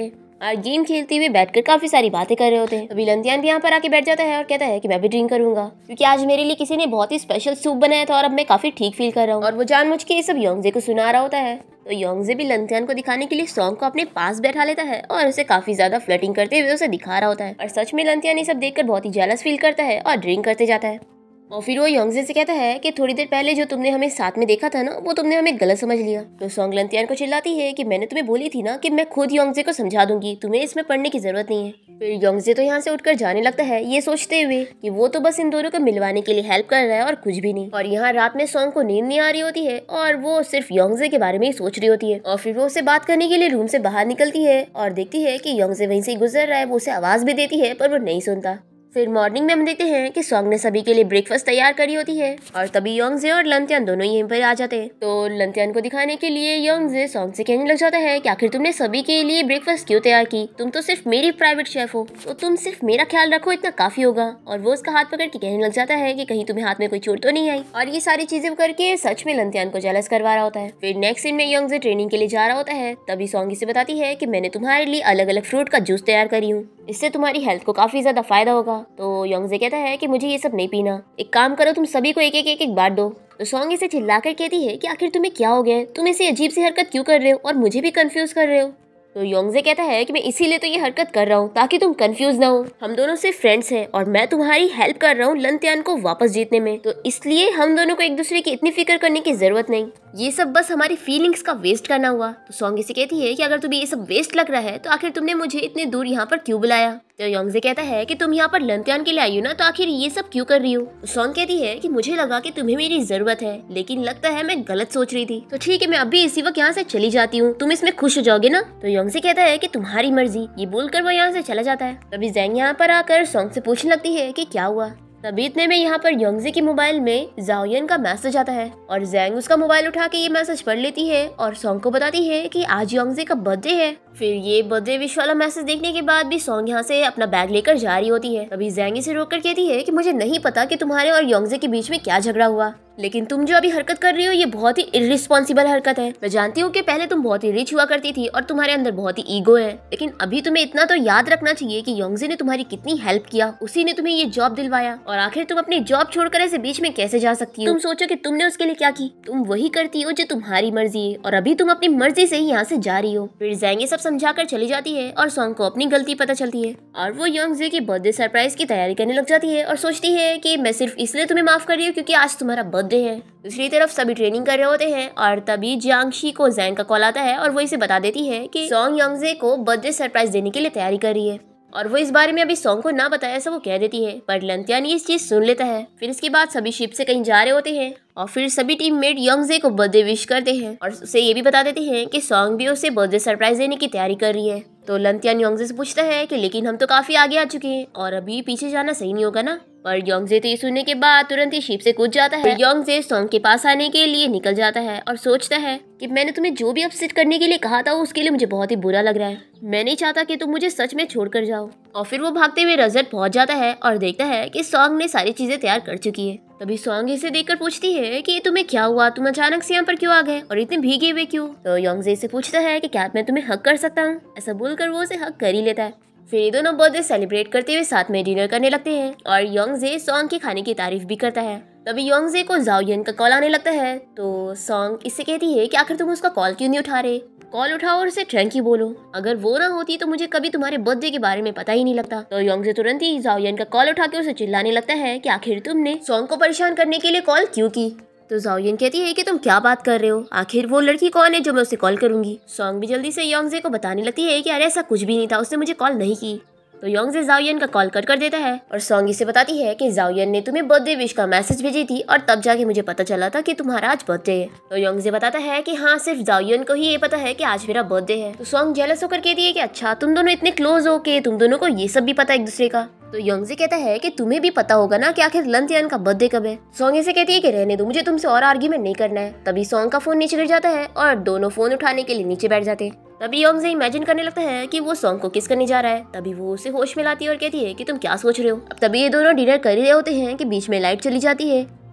और गेम खेलते हुए बैठकर काफी सारी बातें कर रहे होते हैं। अभी लंतियान भी यहाँ पर आके बैठ जाता है और कहता है कि मैं भी ड्रिंक करूंगा, क्योंकि आज मेरे लिए किसी ने बहुत ही स्पेशल सूप बनाया था और अब मैं काफी ठीक फील कर रहा हूँ। और वो जानबूझ के ये सब योंगजे को सुना रहा होता है। तो योंगजे भी लंतियान को दिखाने के लिए सॉन्ग को अपने पास बैठा लेता है और उसे काफी ज्यादा फ्लर्टिंग करते हुए उसे दिखा रहा होता है। और सच में लंतियान ये सब देखकर बहुत ही जेलस फील करता है और ड्रिंक करते जाता है। और फिर वो योंगजे से कहता है कि थोड़ी देर पहले जो तुमने हमें साथ में देखा था ना, वो तुमने हमें गलत समझ लिया। तो सॉन्ग लंतियान को चिल्लाती है कि मैंने तुम्हें बोली थी ना कि मैं खुद योंगजे को समझा दूंगी, तुम्हें इसमें पढ़ने की जरूरत नहीं है। फिर योंगजे तो यहाँ से उठकर जाने लगता है, ये सोचते हुए कि वो तो बस इन दोनों को मिलवाने के लिए हेल्प कर रहा है और कुछ भी नहीं। और यहाँ रात में सॉन्ग को नींद नहीं आ रही होती है और वो सिर्फ योंगजे के बारे में ही सोच रही होती है। और फिर वो उससे बात करने के लिए रूम से बाहर निकलती है और देखती है कि योंगजे वहीं से गुजर रहा है। वो उसे आवाज भी देती है पर वो नहीं सुनता। फिर मॉर्निंग में हम देखते हैं कि सॉन्ग ने सभी के लिए ब्रेकफास्ट तैयार करी होती है और तभी योंगजे और लंतियान दोनों यहीं पर आ जाते हैं। तो लंतियान को दिखाने के लिए योंगजे सॉन्ग से कहने लग जाता है कि आखिर तुमने सभी के लिए ब्रेकफास्ट क्यों तैयार की, तुम तो सिर्फ मेरी प्राइवेट शेफ हो, तो तुम सिर्फ मेरा ख्याल रखो, इतना काफी होगा। और वो उसका हाथ पकड़ के कहने लग जाता है कि कहीं तुम्हें हाथ में कोई चोट तो नहीं आई। और ये सारी चीजें करके सच में लंतियान को जेलस करवा रहा होता है। फिर नेक्स्ट सीन में योंगजे ट्रेनिंग के लिए जा रहा होता है, तभी सॉन्ग इसे बताती है कि मैंने तुम्हारे लिए अलग अलग फ्रूट का जूस तैयार करी हूँ, इससे तुम्हारी हेल्थ को काफी ज्यादा फायदा होगा। तो योंगजे कहता है कि मुझे ये सब नहीं पीना, एक काम करो तुम सभी को एक एक एक एक बांट दो। तो सॉन्ग इसे चिल्लाकर कहती है कि आखिर तुम्हें क्या हो गया, तुम ऐसी अजीब सी हरकत क्यों कर रहे हो और मुझे भी कंफ्यूज कर रहे हो। तो योंगजे कहता है कि मैं इसीलिए तो ये हरकत कर रहा हूँ ताकि तुम कंफ्यूज ना हो, हम दोनों सिर्फ फ्रेंड्स हैं और मैं तुम्हारी हेल्प कर रहा हूँ लंतियान को वापस जीतने में, तो इसलिए हम दोनों को एक दूसरे की इतनी फिक्र करने की जरूरत नहीं, ये सब बस हमारी फीलिंग्स का वेस्ट करना हुआ। तो सॉन्ग इसे कहती है कि अगर तुम्हें ये सब वेस्ट लग रहा है तो आखिर तुमने मुझे इतने दूर यहाँ पर क्यों बुलाया। तो योंगजे कहता है कि तुम यहाँ पर लंतियान के लिए आई हो ना, तो आखिर ये सब क्यों कर रही हो। तो सॉन्ग कहती है कि मुझे लगा कि तुम्हें मेरी जरूरत है, लेकिन लगता है मैं गलत सोच रही थी, तो ठीक है मैं अभी इसी वक्त यहाँ से चली जाती हूँ, तुम इसमें खुश हो जाओगे ना। तो योंगजे कहता है कि तुम्हारी मर्जी, ये बोलकर वो यहाँ से चला जाता है। तभी जैंग यहाँ पर आकर सॉन्ग से पूछने लगती है कि क्या हुआ। तभी इतने में यहाँ पर योंगजे के मोबाइल में जाओयन का मैसेज आता है और जैंग उसका मोबाइल उठा के ये मैसेज पढ़ लेती है और सॉन्ग को बताती है कि आज योंगजे का बर्थडे है। फिर ये बर्थडे विश वाला मैसेज देखने के बाद भी सॉन्ग यहाँ से अपना बैग लेकर जा रही होती है। तभी जैंग इसे रोककर कहती है कि मुझे नहीं पता कि तुम्हारे और योंगजे के बीच में क्या झगड़ा हुआ, लेकिन तुम जो अभी हरकत कर रही हो ये बहुत ही इररिस्पॉन्सिबल हरकत है। मैं जानती हूँ कि पहले तुम बहुत ही रिच हुआ करती थी और तुम्हारे अंदर बहुत ही ईगो है, लेकिन अभी तुम्हें इतना तो याद रखना चाहिए कि योंगजे ने तुम्हारी कितनी हेल्प किया, उसी ने तुम्हें ये जॉब दिलवाया और आखिर तुम अपनी जॉब छोड़कर ऐसे बीच में कैसे जा सकती हो। तुम सोचो कि तुमने उसके लिए क्या की, तुम वही करती हो जो तुम्हारी मर्जी है और अभी तुम अपनी मर्जी से ही यहाँ से जा रही हो। फिर जैंग ये सब समझाकर चली जाती है और सॉन्ग को अपनी गलती पता चलती है और वो योंगजे के बर्थडे सरप्राइज की तैयारी करने लग जाती है और सोचती है कि मैं सिर्फ इसलिए तुम्हें माफ कर रही हूँ क्योंकि आज तुम्हारा बर्थडे है। दूसरी तरफ सभी ट्रेनिंग कर रहे होते हैं और तभी जियांगशी को जैंग का कॉल आता है और वो इसे बता देती है कि सॉन्ग योंगजे को बर्थडे सरप्राइज देने के लिए तैयारी कर रही है और वो इस बारे में अभी सॉन्ग को ना बताया ऐसा वो कह देती है, पर लंतियान ये इस चीज सुन लेता है। फिर इसके बाद सभी शिप से कहीं जा रहे होते हैं और फिर सभी टीममेट योंगजे को बर्थडे विश करते हैं और उसे ये भी बता देते हैं कि सॉन्ग भी उसे बर्थडे सरप्राइज देने की तैयारी कर रही है। तो लंतियान योंगजे से पूछता है कि लेकिन हम तो काफी आगे आ चुके हैं और अभी पीछे जाना सही नहीं होगा ना। पर योंगजे तो ये सुनने के बाद तुरंत ही शिप से कूद जाता है। योंगजे सॉन्ग के पास आने के लिए निकल जाता है और सोचता है कि मैंने तुम्हें जो भी अपसेट करने के लिए कहा था उसके लिए मुझे बहुत ही बुरा लग रहा है, मैं नहीं चाहता कि तुम मुझे सच में छोड़कर जाओ। और फिर वो भागते हुए रजट पहुंच जाता है और देखता है कि सॉन्ग ने सारी चीजें तैयार कर चुकी है। तभी सॉन्ग इसे देखकर पूछती है कि तुम्हें क्या हुआ, तुम अचानक से यहाँ पर क्यों आ गए और इतने भीगे हुए क्यों। तो योंगजे से पूछता है कि क्या मैं तुम्हें हक कर सकता हूँ, ऐसा बोलकर वो उसे हक कर ही लेता है। फिर ये दोनों बर्थडे सेलिब्रेट करते हुए साथ में डिनर करने लगते हैं और योंगजे सॉन्ग के खाने की तारीफ भी करता है। तभी योंगजे को जाओयन का कॉल आने लगता है तो सॉन्ग इससे कहती है कि आखिर तुम उसका कॉल क्यों नहीं उठा रहे, कॉल उठाओ और उसे थैंक यू बोलो, अगर वो ना होती तो मुझे कभी तुम्हारे बर्थडे के बारे में पता ही नहीं लगता। तो योंगजे तुरंत ही जाओयन का कॉल उठा के उसे चिल्लाने लगता है कि आखिर तुमने सॉन्ग को परेशान करने के लिए कॉल क्यों की। तो जाओयन कहती है कि तुम क्या बात कर रहे हो, आखिर वो लड़की कौन है जो मैं उसे कॉल करूंगी। सॉन्ग भी जल्दी से योंगजे को बताने लगती है कि अरे ऐसा कुछ भी नहीं था, उसने मुझे कॉल नहीं की। तो योंगजे जाओयन का कॉल कट कर देता है और सॉन्ग इसे बताती है कि जाओयन ने तुम्हें बर्थडे विश का मैसेज भेजी थी और तब जाके मुझे पता चला था कि तुम्हारा आज बर्थडे है। तो योंगजे बताता है कि हाँ सिर्फ जाओयन को ही ये पता है कि आज मेरा बर्थडे है। तो सॉन्ग जेलस होकर कहती है कि अच्छा तुम दोनों इतने क्लोज हो के तुम दोनों को ये सब भी पता एक दूसरे का। तो योंगजे कहता है कि तुम्हें भी पता होगा ना कि आखिर लंतियान का बर्थडे कब है। सॉन्ग इसे कहती है कि रहने दो, मुझे तुमसे और आर्ग्यूमेंट नहीं करना है। तभी सॉन्ग का फोन नीचे गिर जाता है और दोनों फोन उठाने के लिए नीचे बैठ जाते हैं। तभी योंगजे इमेजिन करने लगता है कि वो सॉन्ग को किस करने जा रहा है। तभी वो उसे होश में लाती है और कहती है कि तुम क्या सोच रहे हो। अब तभी ये दोनों डिनर कर ही रहे होते हैं कि बीच में लाइट चली जाती है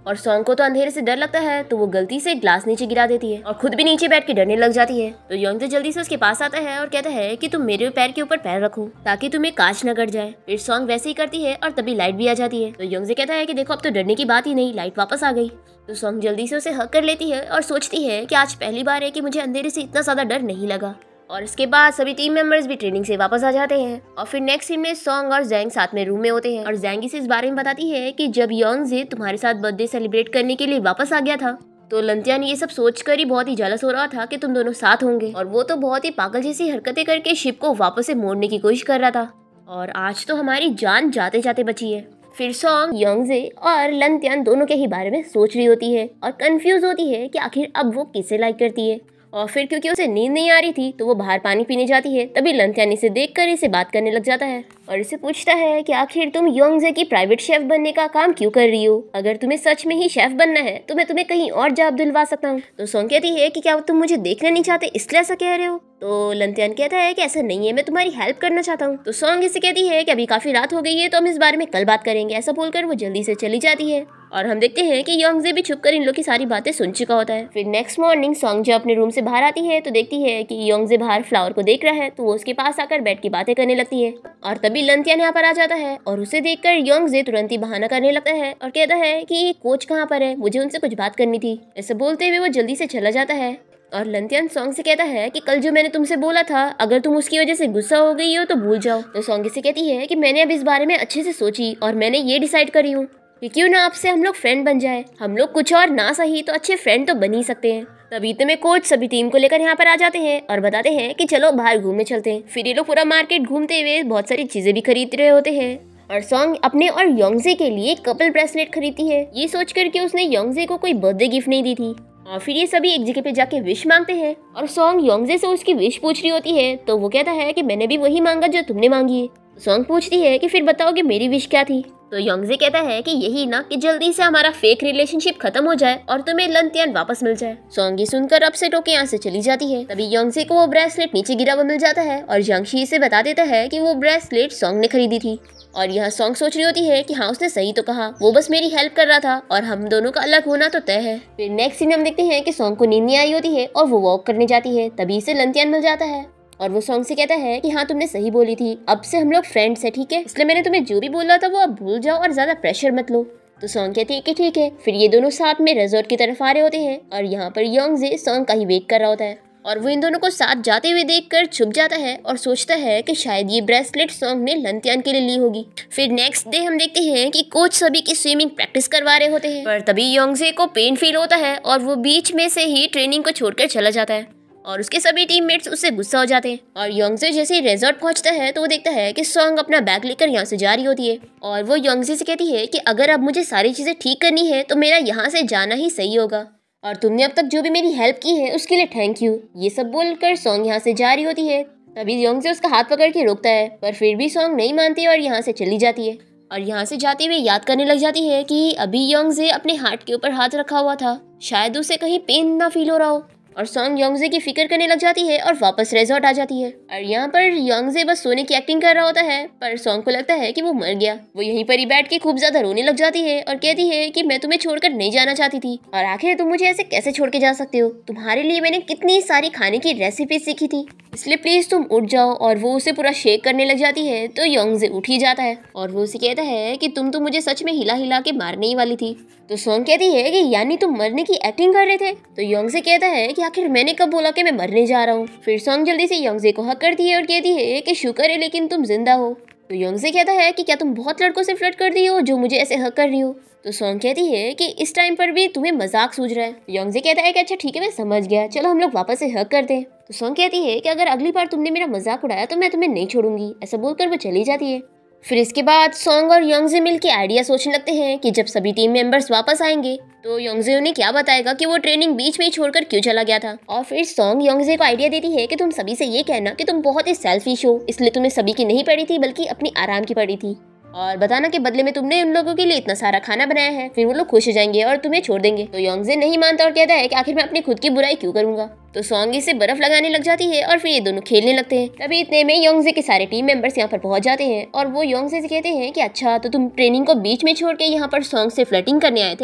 और सॉन्ग को तो अंधेरे से डर लगता है, तो वो गलती से ग्लास नीचे गिरा देती है और खुद भी नीचे बैठ के डरने लग जाती है। तो योंगजे जल्दी से उसके पास आता है और कहता है कि तुम मेरे पैर के ऊपर पैर रखो ताकि तुम्हें कांच न कट जाए। फिर सॉन्ग वैसे ही करती है और तभी लाइट भी आ जाती है। तो योंगजे कहता है कि देखो अब तो डरने की बात ही नहीं, लाइट वापस आ गई। तो सॉन्ग जल्दी से उसे हक कर लेती है और सोचती है कि आज पहली बार है कि मुझे अंधेरे से इतना ज्यादा डर नहीं लगा। और इसके बाद सभी टीम मेंबर्स भी ट्रेनिंग से वापस आ जाते हैं और फिर नेक्स्ट सीन में सॉन्ग और जैंग साथ में रूम में होते हैं और जैंग इसे इस बारे में बताती है कि जब योंगजे तुम्हारे साथ बर्थडे सेलिब्रेट करने के लिए वापस आ गया था तो लंतियान ये सब सोचकर ही बहुत ही जेलस हो रहा था कि तुम दोनों साथ होंगे, और वो तो बहुत ही पागल जैसी हरकतें करके शिप को वापस से मोड़ने की कोशिश कर रहा था और आज तो हमारी जान जाते जाते बची है। फिर सॉन्ग योंगजे और लंतियान दोनों के ही बारे में सोच रही होती है और कंफ्यूज होती है कि आखिर अब वो किसे लाइक करती है। और फिर क्योंकि उसे नींद नहीं आ रही थी तो वो बाहर पानी पीने जाती है। तभी लंतियान इसे देखकर इसे बात करने लग जाता है और इसे पूछता है कि आखिर तुम योंगजे की प्राइवेट शेफ बनने का काम क्यों कर रही हो? अगर तुम्हें सच में ही शेफ बनना है तो मैं तुम्हें कहीं और जॉब दिलवा सकता हूँ। तो सॉन्ग कहती है कि क्या तुम मुझे देखना नहीं चाहते इसलिए ऐसा कह रहे हो? तो लंतियान कहता है कि ऐसा नहीं है, मैं तुम्हारी हेल्प करना चाहता हूँ। तो सॉन्ग इसे कहती है कि अभी काफी रात हो गई है तो हम इस बारे में कल बात करेंगे। ऐसा बोलकर वो जल्दी से चली जाती है और हम देखते हैं कि योंगजे भी छुपकर इन लोग की सारी बातें सुन चुका होता है। फिर नेक्स्ट मॉर्निंग सॉन्ग जब अपने रूम से बाहर आती है तो देखती है कि योंगजे बाहर फ्लावर को देख रहा है, तो वो उसके पास आकर बैठ के बातें करने लगती है और तभी लंतियान यहाँ पर आ जाता है और उसे देखकर योंगजे तुरंत ही बहाना करने लगता है और कहता है कि कोच कहाँ पर है, मुझे उनसे कुछ बात करनी थी। ऐसा बोलते हुए वो जल्दी से चला जाता है और लंतियान सॉन्ग से कहता है कि कल जो मैंने तुमसे बोला था अगर तुम उसकी वजह से गुस्सा हो गई हो तो भूल जाओ। तो सॉन्ग से कहती है कि मैंने अब इस बारे में अच्छे से सोची और मैंने ये डिसाइड करी हूँ कि क्यों ना आपसे हम लोग फ्रेंड बन जाए। हम लोग कुछ और ना सही तो अच्छे फ्रेंड तो बन ही सकते हैं। तभी तो मैं कोच सभी टीम को लेकर यहाँ पर आ जाते हैं और बताते हैं कि चलो बाहर घूमने चलते हैं। फिर ये लोग पूरा मार्केट घूमते हुए बहुत सारी चीजें भी खरीद रहे होते हैं और सॉन्ग अपने और योंगजे के लिए कपल ब्रेसलेट खरीदती है, ये सोचकर कि उसने योंगजे को कोई बर्थडे गिफ्ट नहीं दी थी। और फिर ये सभी एक जगह पे जाके विश मांगते हैं और सॉन्ग योंगजे से उसकी विश पूछ रही होती है तो वो कहता है कि मैंने भी वही मांगा जो तुमने मांगी है। सॉन्ग पूछती है कि फिर बताओ कि मेरी विश क्या थी? तो योंगजे कहता है कि यही ना कि जल्दी से हमारा फेक रिलेशनशिप खत्म हो जाए और तुम्हें लंतियान वापस मिल जाए। सॉन्ग ये सुनकर अपसेट होकर यहाँ से चली जाती है। तभी योंगजे को वो ब्रेसलेट नीचे गिरा हुआ मिल जाता है और जांगशी इसे बता देता है कि वो ब्रेसलेट सॉन्ग ने खरीदी थी। और यहाँ सॉन्ग सोच रही होती है कि हाँ उसने सही तो कहा, वो बस मेरी हेल्प कर रहा था और हम दोनों का अलग होना तो तय है। फिर नेक्स्ट सीन हम देखते हैं कि सॉन्ग को नींद नहीं आई होती है और वो वॉक करने जाती है। तभी इसे लंतियान मिल जाता है और वो सॉन्ग से कहता है कि हाँ तुमने सही बोली थी, अब से हम लोग फ्रेंड्स है, ठीक है? इसलिए मैंने तुम्हें जो भी बोला था वो अब भूल जाओ और ज्यादा प्रेशर मत लो। तो सॉन्ग कहती है कि ठीक है। फिर ये दोनों साथ में रिजॉर्ट की तरफ आ रहे होते हैं और यहाँ पर योंगजे सॉन्ग का ही वेट कर रहा होता है और वो इन दोनों को साथ जाते हुए देखकर छुप जाता है और सोचता है कि शायद ये ब्रेसलेट सॉन्ग ने लंतियान के लिए ली होगी। फिर नेक्स्ट डे हम देखते हैं कि कोच सभी की स्विमिंग प्रैक्टिस करवा रहे होते हैं, पर तभी योंगजे को पेन फील होता है और वो बीच में से ही ट्रेनिंग को छोड़कर चला जाता है और उसके सभी टीममेट्स उससे गुस्सा हो जाते हैं। और योंगजे जैसे ही रिजॉर्ट पहुंचता है तो वो देखता है कि सॉन्ग अपना बैग लेकर यहाँ से जा रही होती है और वो योंगजे से कहती है कि अगर अब मुझे सारी चीजें ठीक करनी है तो मेरा यहाँ से जाना ही सही होगा और तुमने अब तक जो भी मेरी हेल्प की है उसके लिए थैंक यू। ये सब बोलकर सॉन्ग यहाँ से जा रही होती है। तभी योंगजे उसका हाथ पकड़ के रोकता है, पर फिर भी सॉन्ग नहीं मानती और यहाँ से चली जाती है और यहाँ से जाते हुए याद करने लग जाती है कि अभी योंगजे अपने हार्ट के ऊपर हाथ रखा हुआ था, शायद उसे कहीं पेन ना फील हो रहा हो। और सॉन्ग योंगजे की फिक्र करने लग जाती है और वापस रिजॉर्ट आ जाती है और यहाँ पर योंगजे बस सोने की एक्टिंग कर रहा होता है, पर सॉन्ग को लगता है कि वो मर गया। वो यहीं पर ही बैठ के खूब ज्यादा रोने लग जाती है और कहती है कि मैं तुम्हें छोड़कर नहीं जाना चाहती थी और आखिर तुम मुझे ऐसे कैसे छोड़ के जा सकते हो? तुम्हारे लिए मैंने कितनी सारी खाने की रेसिपी सीखी थी, इसलिए प्लीज तुम उठ जाओ। और वो उसे पूरा शेक करने लग जाती है तो योंगजे उठ ही जाता है और वो उसे कहता है कि तुम तो मुझे सच में हिला हिला के मारने ही वाली थी। तो सॉन्ग कहती है कि यानी तुम मरने की एक्टिंग कर रहे थे? तो योंगजे कहता है कि आखिर मैंने कब बोला कि मैं मरने जा रहा हूँ। फिर सॉन्ग जल्दी से योंगजे को हक करती है और कहती है कि शुक्र है लेकिन तुम जिंदा हो। तो योंगजे कहता है कि क्या तुम बहुत लड़कों से फ्लर्ट कर दी हो जो मुझे ऐसे हक कर रही हो? तो सॉन्ग कहती है कि इस टाइम पर भी तुम्हें मजाक सूझ रहा है। योंगजे कहता है कि अच्छा ठीक है मैं समझ गया, चलो हम लोग वापस से हक करते हैं। तो सॉन्ग कहती है कि अगर अगली बार तुमने मेरा मजाक उड़ाया तो मैं तुम्हें नहीं छोड़ूंगी। ऐसा बोलकर वो चली जाती है। फिर इसके बाद सॉन्ग और योंगजे मिलके आइडिया सोचने लगते हैं कि जब सभी टीम मेंबर्स वापस आएंगे तो योंगजे उन्हें क्या बताएगा कि वो ट्रेनिंग बीच में ही छोड़कर क्यों चला गया था। और फिर सॉन्ग योंगजे को आइडिया देती है कि तुम सभी से ये कहना कि तुम बहुत ही सेल्फिश हो, इसलिए तुम्हें सभी की नहीं पड़ी थी बल्कि अपनी आराम की पड़ी थी, और बताना कि बदले में तुमने उन लोगों के लिए इतना सारा खाना बनाया है, फिर वो लोग खुश हो जाएंगे और तुम्हें छोड़ देंगे। तो योंगजे नहीं मानता और कहता है कि आखिर मैं अपनी खुद की बुराई क्यों करूंगा। तो सॉन्ग इसे बर्फ लगाने लग जाती है और फिर ये दोनों खेलने लगते हैं। तभी इतने में योंगजे के सारे टीम मेंबर्स यहाँ पर पहुंच जाते हैं और वो योंगजे से कहते हैं कि अच्छा तो तुम ट्रेनिंग को बीच में छोड़ के यहाँ पर सॉन्ग से फ्लर्टिंग करने आए थे।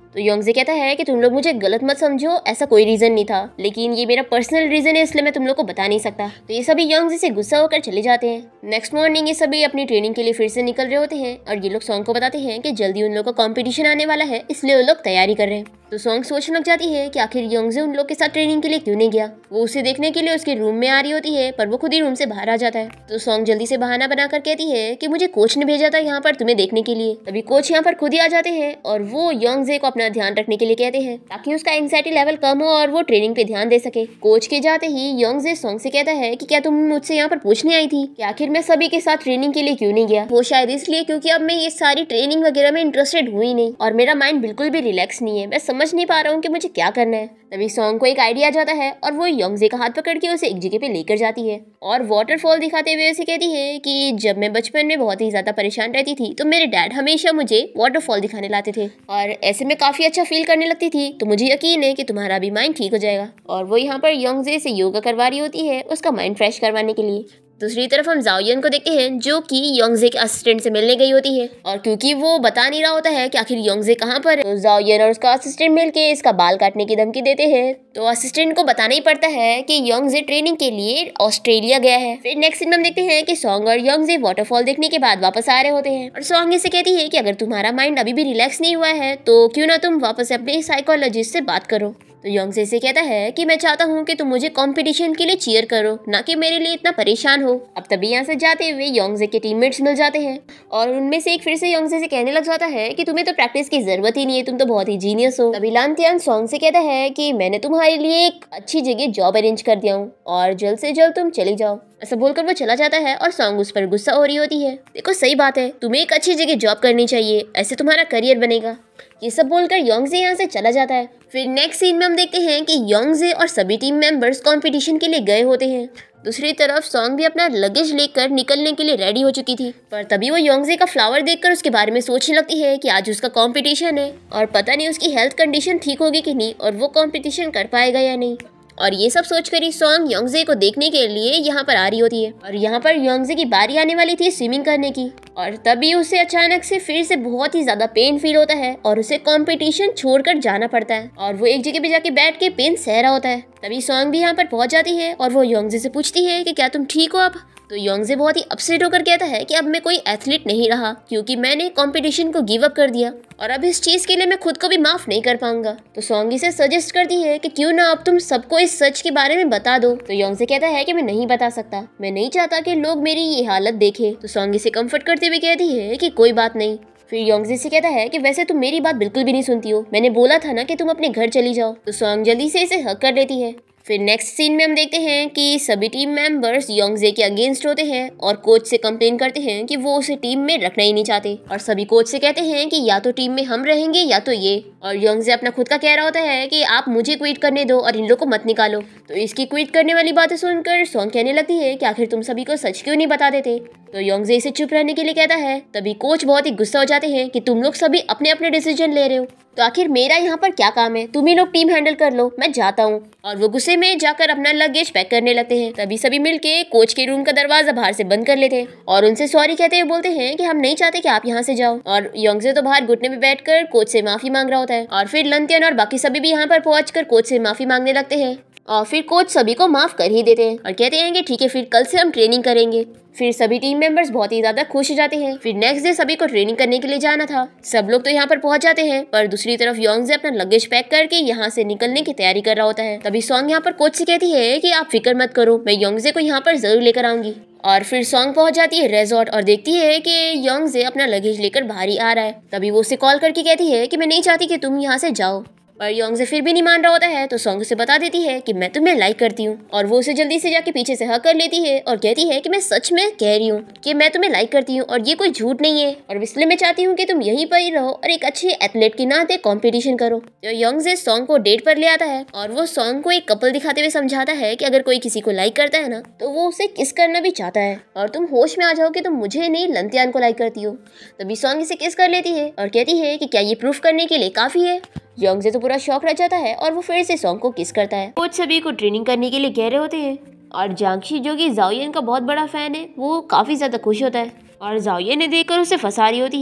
तो योंगजे कहता है कि तुम लोग मुझे गलत मत समझो, ऐसा कोई रीजन नहीं था, लेकिन ये मेरा पर्सनल रीजन है, इसलिए मैं तुम लोग को बता नहीं सकता। तो ये सभी योंगजे से गुस्सा होकर चले जाते हैं। नेक्स्ट मॉर्निंग ये सभी अपनी ट्रेनिंग के लिए फिर से निकल रहे होते हैं और ये लोग सॉन्ग को बताते हैं कि जल्दी उन लोग का कंपटीशन आने वाला है, इसलिए वो लोग तैयारी कर रहे हैं। तो सॉन्ग सोचने लग जाती है कि आखिर योंगजे उन लोग के साथ ट्रेनिंग के लिए क्यों नहीं गया। वो उसे देखने के लिए उसके रूम में आ रही होती है, पर वो खुद ही रूम से बाहर आ जाता है। तो सॉन्ग जल्दी से बहाना बनाकर कहती है कि मुझे कोच ने भेजा था यहाँ पर तुम्हें देखने के लिए। तभी कोच यहाँ पर खुद ही आ जाते हैं और वो योंगजे को अपना ध्यान रखने के लिए कहते हैं ताकि उसका एंग्जाइटी लेवल कम हो और वो ट्रेनिंग पे ध्यान दे सके। कोच के जाते ही योंगजे सॉन्ग से कहता है कि क्या तुम मुझसे यहाँ पर पूछने आई थी कि आखिर मैं सभी के साथ ट्रेनिंग के लिए क्यों नहीं गया। वो शायद इसलिए क्योंकि अब मैं ये सारी ट्रेनिंग वगैरह में इंटरेस्टेड हुई नहीं और मेरा माइंड बिल्कुल भी रिलैक्स नहीं है, मैं समझ नहीं पा रहा हूँ कि मुझे क्या करना है। तभी सॉन्ग को एक आइडिया आ जाता है और वो योंगजे का हाथ पकड़ के उसे एक जगह पे लेकर जाती है और वाटरफॉल दिखाते हुए उसे कहती है कि जब मैं बचपन में बहुत ही ज्यादा परेशान रहती थी तो मेरे डैड हमेशा मुझे वाटरफॉल दिखाने लाते थे और ऐसे में काफी अच्छा फील करने लगती थी, तो मुझे यकीन है कि तुम्हारा भी माइंड ठीक हो जाएगा। और वो यहाँ पर योंगजे से योगा करवा रही होती है उसका माइंड फ्रेश करवाने के लिए। दूसरी तरफ हम जाओयन को देखते हैं जो कि योंगजे के असिस्टेंट से मिलने गई होती है और क्योंकि वो बता नहीं रहा होता है कि आखिर योंगजे कहाँ पर है, तो जाओयन और उसका असिस्टेंट मिलके इसका बाल काटने की धमकी देते हैं। तो असिस्टेंट को बताना ही पड़ता है कि योंगजे ट्रेनिंग के लिए ऑस्ट्रेलिया गया है। फिर नेक्स्ट सीन में हम देखते हैं कि सॉन्ग और योंगजे वाटरफॉल देखने के बाद वापस आ रहे होते हैं और सॉन्ग इसे कहती है कि अगर तुम्हारा माइंड अभी भी रिलैक्स नहीं हुआ है तो क्यों ना तुम वापस अपने साइकोलॉजिस्ट से बात करो। तो योंगजे से कहता है कि मैं चाहता हूँ कि तुम मुझे कंपटीशन के लिए चीयर करो, ना कि मेरे लिए इतना परेशान हो। अब तभी यहाँ से जाते हुए योंगजे के टीममेट्स मिल जाते हैं और उनमें से एक फिर से योंगजे से कहने लग जाता है कि तुम्हें तो प्रैक्टिस की जरूरत ही नहीं है, तुम तो बहुत ही जीनियस हो। तभी लांतियान सॉन्ग से कहता है कि मैंने तुम्हारे लिए एक अच्छी जगह जॉब अरेंज कर दिया हूँ और जल्द से जल्द तुम चली जाओ। ऐसा बोलकर वो चला जाता है और सॉन्ग उस पर गुस्सा हो रही होती है। देखो सही बात है, तुम्हें एक अच्छी जगह जॉब करनी चाहिए, ऐसे तुम्हारा करियर बनेगा। ये सब बोलकर योंगजे यहाँ से चला जाता है। फिर नेक्स्ट सीन में हम देखते हैं कि योंगजे और सभी टीम मेंबर्स कंपटीशन के लिए गए होते हैं। दूसरी तरफ सॉन्ग भी अपना लगेज लेकर निकलने के लिए रेडी हो चुकी थी, पर तभी वो योंगजे का फ्लावर देखकर उसके बारे में सोचने लगती है कि आज उसका कंपटीशन है और पता नहीं उसकी हेल्थ कंडीशन ठीक होगी कि नहीं और वो कंपटीशन कर पाएगा या नहीं। और ये सब सोचकर ही सॉन्ग योंगजे को देखने के लिए यहाँ पर आ रही होती है और यहाँ पर योंगजे की बारी आने वाली थी स्विमिंग करने की और तभी उसे अचानक से फिर से बहुत ही ज्यादा पेन फील होता है और उसे कंपटीशन छोड़कर जाना पड़ता है और वो एक जगह पे जाके बैठ के पेन सह रहा होता है। तभी सॉन्ग भी यहाँ पर पहुंच जाती है और वो योंगजे से पूछती है कि क्या तुम ठीक हो अब। तो योंगजे बहुत ही अपसेट होकर कहता है कि अब मैं कोई एथलीट नहीं रहा क्योंकि मैंने कंपटीशन को गिव अप कर दिया और अब इस चीज के लिए मैं खुद को भी माफ नहीं कर पाऊंगा। तो सॉन्ग इसे सजेस्ट करती है कि क्यों ना अब तुम सबको इस सच के बारे में बता दो। तो योंगजे कहता है कि मैं नहीं बता सकता, मैं नहीं चाहता कि लोग मेरी ये हालत देखें। तो सॉन्ग इसे कम्फर्ट करते हुए कहती है कि कोई बात नहीं। फिर योंगजे से कहता है कि वैसे तुम मेरी बात बिल्कुल भी नहीं सुनती हो, मैंने बोला था ना कि तुम अपने घर चली जाओ। तो सॉन्ग जल्दी से इसे हक कर लेती है। फिर नेक्स्ट सीन में हम देखते हैं कि सभी टीम मेंबर्स योंगजे के अगेंस्ट होते हैं और कोच से कंप्लेन करते हैं कि वो उसे टीम में रखना ही नहीं चाहते और सभी कोच से कहते हैं कि या तो टीम में हम रहेंगे या तो ये। और योंगजे अपना खुद का कह रहा होता है कि आप मुझे क्विट करने दो और इन लोग को मत निकालो। तो इसकी क्विट करने वाली बातें सुनकर सॉन्ग कहने लगती है कि आखिर तुम सभी को सच क्यों नहीं बता देते। तो योंगजे इसे चुप रहने के लिए कहता है। तभी कोच बहुत ही गुस्सा हो जाते हैं कि तुम लोग सभी अपने अपने डिसीजन ले रहे हो, तो आखिर मेरा यहाँ पर क्या काम है, तुम ही लोग टीम हैंडल कर लो, मैं जाता हूँ। और वो गुस्से में जाकर अपना लगेज पैक करने लगते हैं। तभी सभी मिलके कोच के रूम का दरवाजा बाहर से बंद कर लेते हैं और उनसे सॉरी कहते हुए बोलते हैं कि हम नहीं चाहते कि आप यहाँ से जाओ। और योंगजे तो बाहर घुटने में बैठकर कोच से माफी मांग रहा होता है और फिर लंतियन और बाकी सभी भी यहाँ पर पहुंचकर कोच से माफी मांगने लगते हैं और फिर कोच सभी को माफ कर ही देते हैं और कहते हैं कि ठीक है फिर कल से हम ट्रेनिंग करेंगे। फिर सभी टीम मेंबर्स बहुत ही ज्यादा खुश हो जाते हैं। फिर नेक्स्ट डे सभी को ट्रेनिंग करने के लिए जाना था, सब लोग तो यहाँ पर पहुंच जाते हैं, पर दूसरी तरफ योंगजे अपना लगेज पैक करके यहाँ से निकलने की तैयारी कर रहा होता है। तभी सॉन्ग यहाँ पर कोच से कहती है कि आप फिक्र मत करो, मैं योंगजे को यहाँ पर जरूर लेकर आऊंगी। और फिर सॉन्ग पहुंच जाती है रेजॉर्ट और देखती है कि योंगजे अपना लगेज लेकर बाहर ही आ रहा है। तभी वो उसे कॉल करके कहती है कि मैं नहीं चाहती कि तुम यहाँ से जाओ, पर योंगजे फिर भी नहीं मान रहा होता है। तो सॉन्ग उसे बता देती है कि मैं तुम्हें लाइक करती हूँ और वो उसे जल्दी से जाके पीछे से हक कर लेती है और कहती है कि मैं सच में कह रही हूँ कि मैं तुम्हें लाइक करती हूँ और ये कोई झूठ नहीं है और इसलिए मैं चाहती हूँ कि तुम यहीं पर ही रहो और एक अच्छे एथलीट के नाते कंपटीशन करो। तो योंगजे सॉन्ग को डेट पर ले आता है और वो सॉन्ग को एक कपल दिखाते हुए समझाता है कि अगर कोई किसी को लाइक करता है ना तो वो उसे किस करना भी चाहता है और तुम होश में आ जाओ कि तुम मुझे नहीं लंतियान को लाइक करती हो। तभी सॉन्ग इसे किस कर लेती है और कहती है कि क्या ये प्रूफ करने के लिए काफी है। योंगजे तो पूरा शॉक रह जाता है और वो फिर से सॉन्ग को किस करता है। कोच सभी को ट्रेनिंग करने के लिए कह रहे होते हैं और जांगशी जो कि जाओयन का बहुत बड़ा फैन है वो काफी ज्यादा खुश होता है और जाओयन ने देखकर उसे फंसा रही होती है।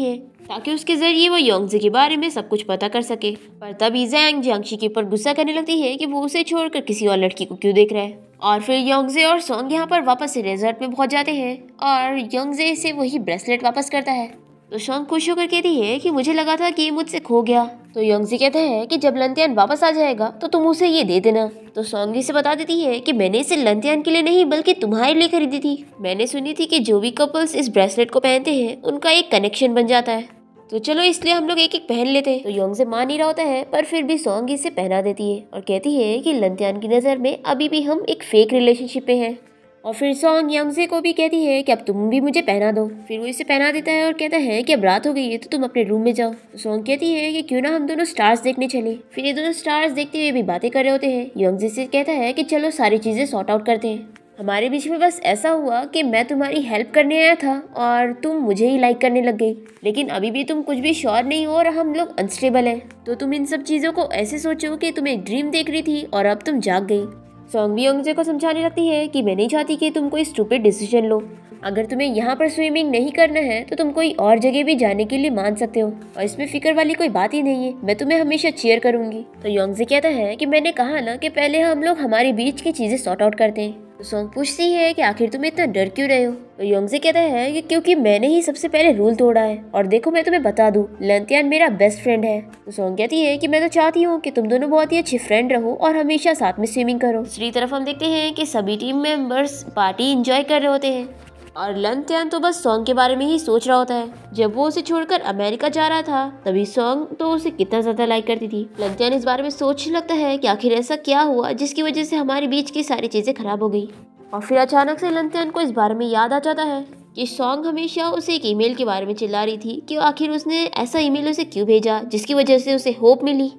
ताकि उसके जरिए वो योंगजी के बारे में सब कुछ पता कर सके। पर तभी जैंग जियांगशी के ऊपर गुस्सा करने लगती है कि वो उसे छोड़कर किसी और लड़की को क्यों देख रहा है। और फिर योंगजे और सॉन्ग यहाँ पर वापस से रिजॉर्ट में पहुंच जाते हैं और योंगजे से वही ब्रेसलेट वापस करता है। तो सॉन्ग खुश होकर कहती है कि मुझे लगा था कि ये मुझसे खो गया। तो योंगजे कहता है कि जब लंतियान वापस आ जाएगा तो तुम उसे ये दे देना। तो सॉन्ग से बता देती है कि मैंने इसे लंतियान के लिए नहीं बल्कि तुम्हारे लिए खरीदी थी। मैंने सुनी थी कि जो भी कपल्स इस ब्रेसलेट को पहनते हैं उनका एक कनेक्शन बन जाता है, तो चलो इसलिए हम लोग एक एक पहन लेते हैं। तो योंगजे मान नहीं रहा होता है, पर फिर भी सॉन्ग इसे पहना देती है और कहती है कि लंतियान की नज़र में अभी भी हम एक फेक रिलेशनशिप में हैं। और फिर सॉन्ग योंगजे को भी कहती है कि अब तुम भी मुझे पहना दो। फिर वो इसे पहना देता है और कहता है कि अब रात हो गई है तो तुम अपने रूम में जाओ। तो सॉन्ग कहती है कि क्यों ना हम दोनों स्टार्स देखने चले। फिर ये दोनों स्टार्स देखते हुए भी बातें कर रहे होते हैं। योंगजे से कहता है कि चलो सारी चीज़ें सॉर्ट आउट करते हैं। हमारे बीच में बस ऐसा हुआ कि मैं तुम्हारी हेल्प करने आया था और तुम मुझे ही लाइक करने लग गई, लेकिन अभी भी तुम कुछ भी श्योर नहीं हो और हम लोग अनस्टेबल हैं। तो तुम इन सब चीज़ों को ऐसे सोचो कि तुम एक ड्रीम देख रही थी और अब तुम जाग गई। सॉन्ग भी योंगजे को समझाने लगती है कि मैं नहीं चाहती कि तुम कोई स्टूपिड डिसीजन लो। अगर तुम्हें यहाँ पर स्विमिंग नहीं करना है तो तुम कोई और जगह भी जाने के लिए मान सकते हो और इसमें फिक्र वाली कोई बात ही नहीं है। मैं तुम्हें हमेशा चीयर करूंगी। तो योंगजे कहता है कि मैंने कहा ना कि पहले हम लोग हमारे बीच की चीजें सॉर्ट आउट करते हैं। तो सॉन्ग पूछती है कि आखिर तुम इतना डर क्यों रहे हो। तो योंगजे कहता है कि क्योंकि मैंने ही सबसे पहले रूल तोड़ा है और देखो मैं तुम्हें बता दूं, लंतियान मेरा बेस्ट फ्रेंड है। तो सॉन्ग कहती है कि मैं तो चाहती हूँ कि तुम दोनों बहुत ही अच्छे फ्रेंड रहो और हमेशा साथ में स्विमिंग करो। दूसरी तरफ हम देखते हैं कि सभी टीम मेंबर्स पार्टी एंजॉय कर रहे होते हैं और लंतियान तो बस सॉन्ग के बारे में ही सोच रहा होता है। जब वो उसे छोड़कर अमेरिका जा रहा था तभी सॉन्ग तो उसे कितना ज्यादा लाइक करती थी। लंतियान इस बारे में सोचने लगता है कि आखिर ऐसा क्या हुआ जिसकी वजह से हमारे बीच की सारी चीजें खराब हो गई। और फिर अचानक से लंतियान को इस बारे में याद आ जाता है कि सॉन्ग हमेशा उसे एक ईमेल के बारे में चिल्ला रही थी कि आखिर उसने ऐसा ईमेल उसे क्यों भेजा जिसकी वजह से उसे होप मिली,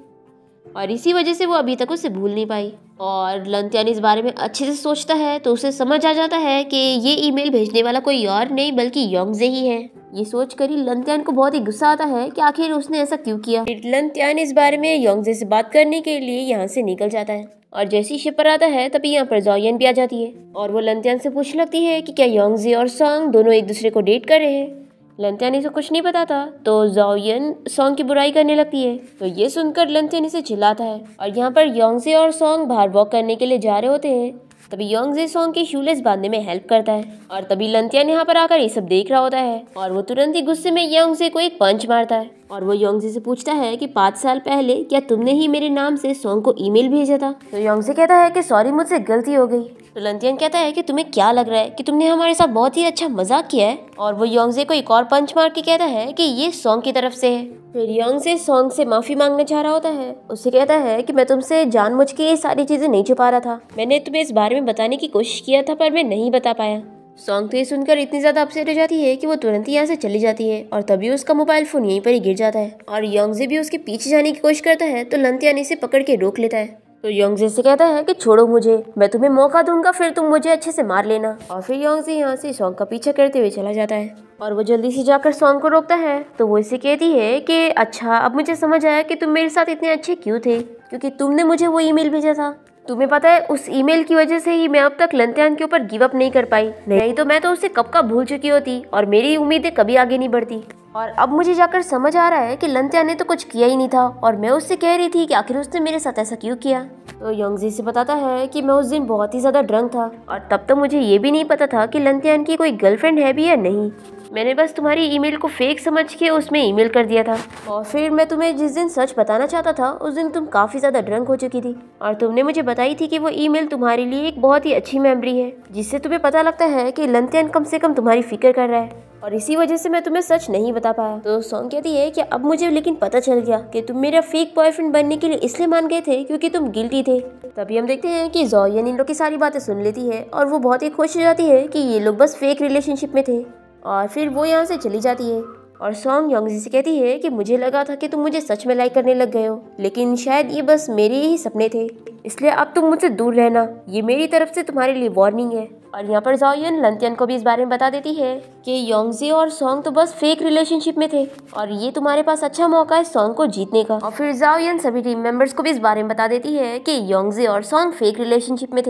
और इसी वजह से वो अभी तक उसे भूल नहीं पाई। और लंतियान इस बारे में अच्छे से सोचता है तो उसे समझ आ जाता है कि ये ईमेल भेजने वाला कोई और नहीं बल्कि योंगजे ही है। ये सोचकर ही लंतियान को बहुत ही गुस्सा आता है कि आखिर उसने ऐसा क्यों किया। फिर लंतियान इस बारे में योंगजे से बात करने के लिए यहाँ से निकल जाता है और जैसे ही शिप पर आता है तभी यहाँ पर जोयन भी आ जाती है और वो लंतियान से पूछने लगती है कि क्या योंगजे और सॉन्ग दोनों एक दूसरे को डेट कर रहे हैं। लंतियान इसे कुछ नहीं पता था तो जोयन सॉन्ग की बुराई करने लगती है। तो ये सुनकर लंतियान इसे चिल्लाता है और यहाँ पर योंगजे और सॉन्ग बाहर वॉक करने के लिए जा रहे होते हैं। तभी योंगजे सॉन्ग की शूलेस बांधने में हेल्प करता है और तभी लंतियान यहाँ पर आकर ये सब देख रहा होता है और वो तुरंत ही गुस्से में योंगजे को एक पंच मारता है और वो योंगजे से पूछता है कि पाँच साल पहले क्या तुमने ही मेरे नाम से सॉन्ग को ईमेल भेजा था। तो योंगजे कहता है कि सॉरी मुझसे गलती हो गई। तो लंतियान कहता है कि तुम्हें क्या लग रहा है कि तुमने हमारे साथ बहुत ही अच्छा मजाक किया है, और वो योंगजे को एक और पंच मार के कहता है कि ये सॉन्ग की तरफ से है। फिर योंगजे सॉन्ग से माफी मांगने चाह रहा होता है। उससे कहता है कि मैं तुमसे जानबूझ के ये सारी चीजें नहीं छुपा रहा था, मैंने तुम्हें इस बारे में बताने की कोशिश किया था पर मैं नहीं बता पाया। सॉन्ग तो ये सुनकर इतनी ज्यादा अपसेट हो जाती है कि वो तुरंत ही यहाँ से चली जाती है और तभी उसका मोबाइल फोन यहीं पर ही गिर जाता है और योंगजे भी उसके पीछे जाने की कोशिश करता है। तो लंतियान इसे पकड़ के रोक लेता है। तो योंगजे से कहता है कि छोड़ो मुझे, मैं तुम्हें मौका दूंगा फिर तुम मुझे अच्छे से मार लेना। और फिर योंगजे यहाँ से सॉन्ग का पीछा करते हुए चला जाता है और वो जल्दी से जाकर सॉन्ग को रोकता है। तो वो इसे कहती है कि अच्छा अब मुझे समझ आया कि तुम मेरे साथ इतने अच्छे क्यों थे, क्योंकि तुमने मुझे वो ईमेल भेजा था। तुम्हें पता है उस ईमेल की वजह से ही मैं अब तक लंतियान के ऊपर गिव अप नहीं कर पाई, नहीं तो मैं तो उसे कब का भूल चुकी होती और मेरी उम्मीदें कभी आगे नहीं बढ़ती। और अब मुझे जाकर समझ आ रहा है कि लंतियान ने तो कुछ किया ही नहीं था और मैं उससे कह रही थी कि आखिर उसने मेरे साथ ऐसा क्यों किया। तो योंगजे से बताता है कि मैं उस दिन बहुत ही ज्यादा ड्रंक था और तब तो मुझे ये भी नहीं पता था कि लंतियान की कोई गर्लफ्रेंड है भी या नहीं। मैंने बस तुम्हारी ईमेल को फेक समझ के उसमें ईमेल कर दिया था और फिर मैं तुम्हें जिस दिन सच बताना चाहता था उस दिन तुम काफी ज्यादा ड्रंक हो चुकी थी और तुमने मुझे बताई थी कि वो ईमेल तुम्हारे लिए एक बहुत ही अच्छी मेमोरी है, जिससे तुम्हें पता लगता है कि लंतियान कम से कम तुम्हारी फिक्र कर रहा है और इसी वजह से मैं तुम्हें सच नहीं बता पाया। तो सॉन्ग कहती है कि अब मुझे लेकिन पता चल गया कि तुम मेरा फेक बॉयफ्रेंड बनने के लिए इसलिए मान गए थे क्योंकि तुम गिल्टी थे। तभी हम देखते हैं कि जोयन इन लोग की सारी बातें सुन लेती है और वो बहुत ही खुश हो जाती है कि ये लोग बस फेक रिलेशनशिप में थे और फिर वो यहाँ से चली जाती है। और सॉन्ग योंगजे से कहती है कि मुझे लगा था कि तुम मुझे सच में लाइक करने लग गए हो, लेकिन शायद ये बस मेरे ही सपने थे, इसलिए अब तुम मुझसे दूर रहना, ये मेरी तरफ से तुम्हारे लिए वार्निंग है। और यहाँ पर जोयन लंतियान को भी इस बारे में बता देती है कि योंगजे और सॉन्ग तो बस फेक रिलेशनशिप में थे और ये तुम्हारे पास अच्छा मौका है सॉन्ग को जीतने का। और फिर जोयन सभी टीम मेंबर्स को भी इस बारे में बता देती है कि योंगजे और सॉन्ग फेक रिलेशनशिप में थे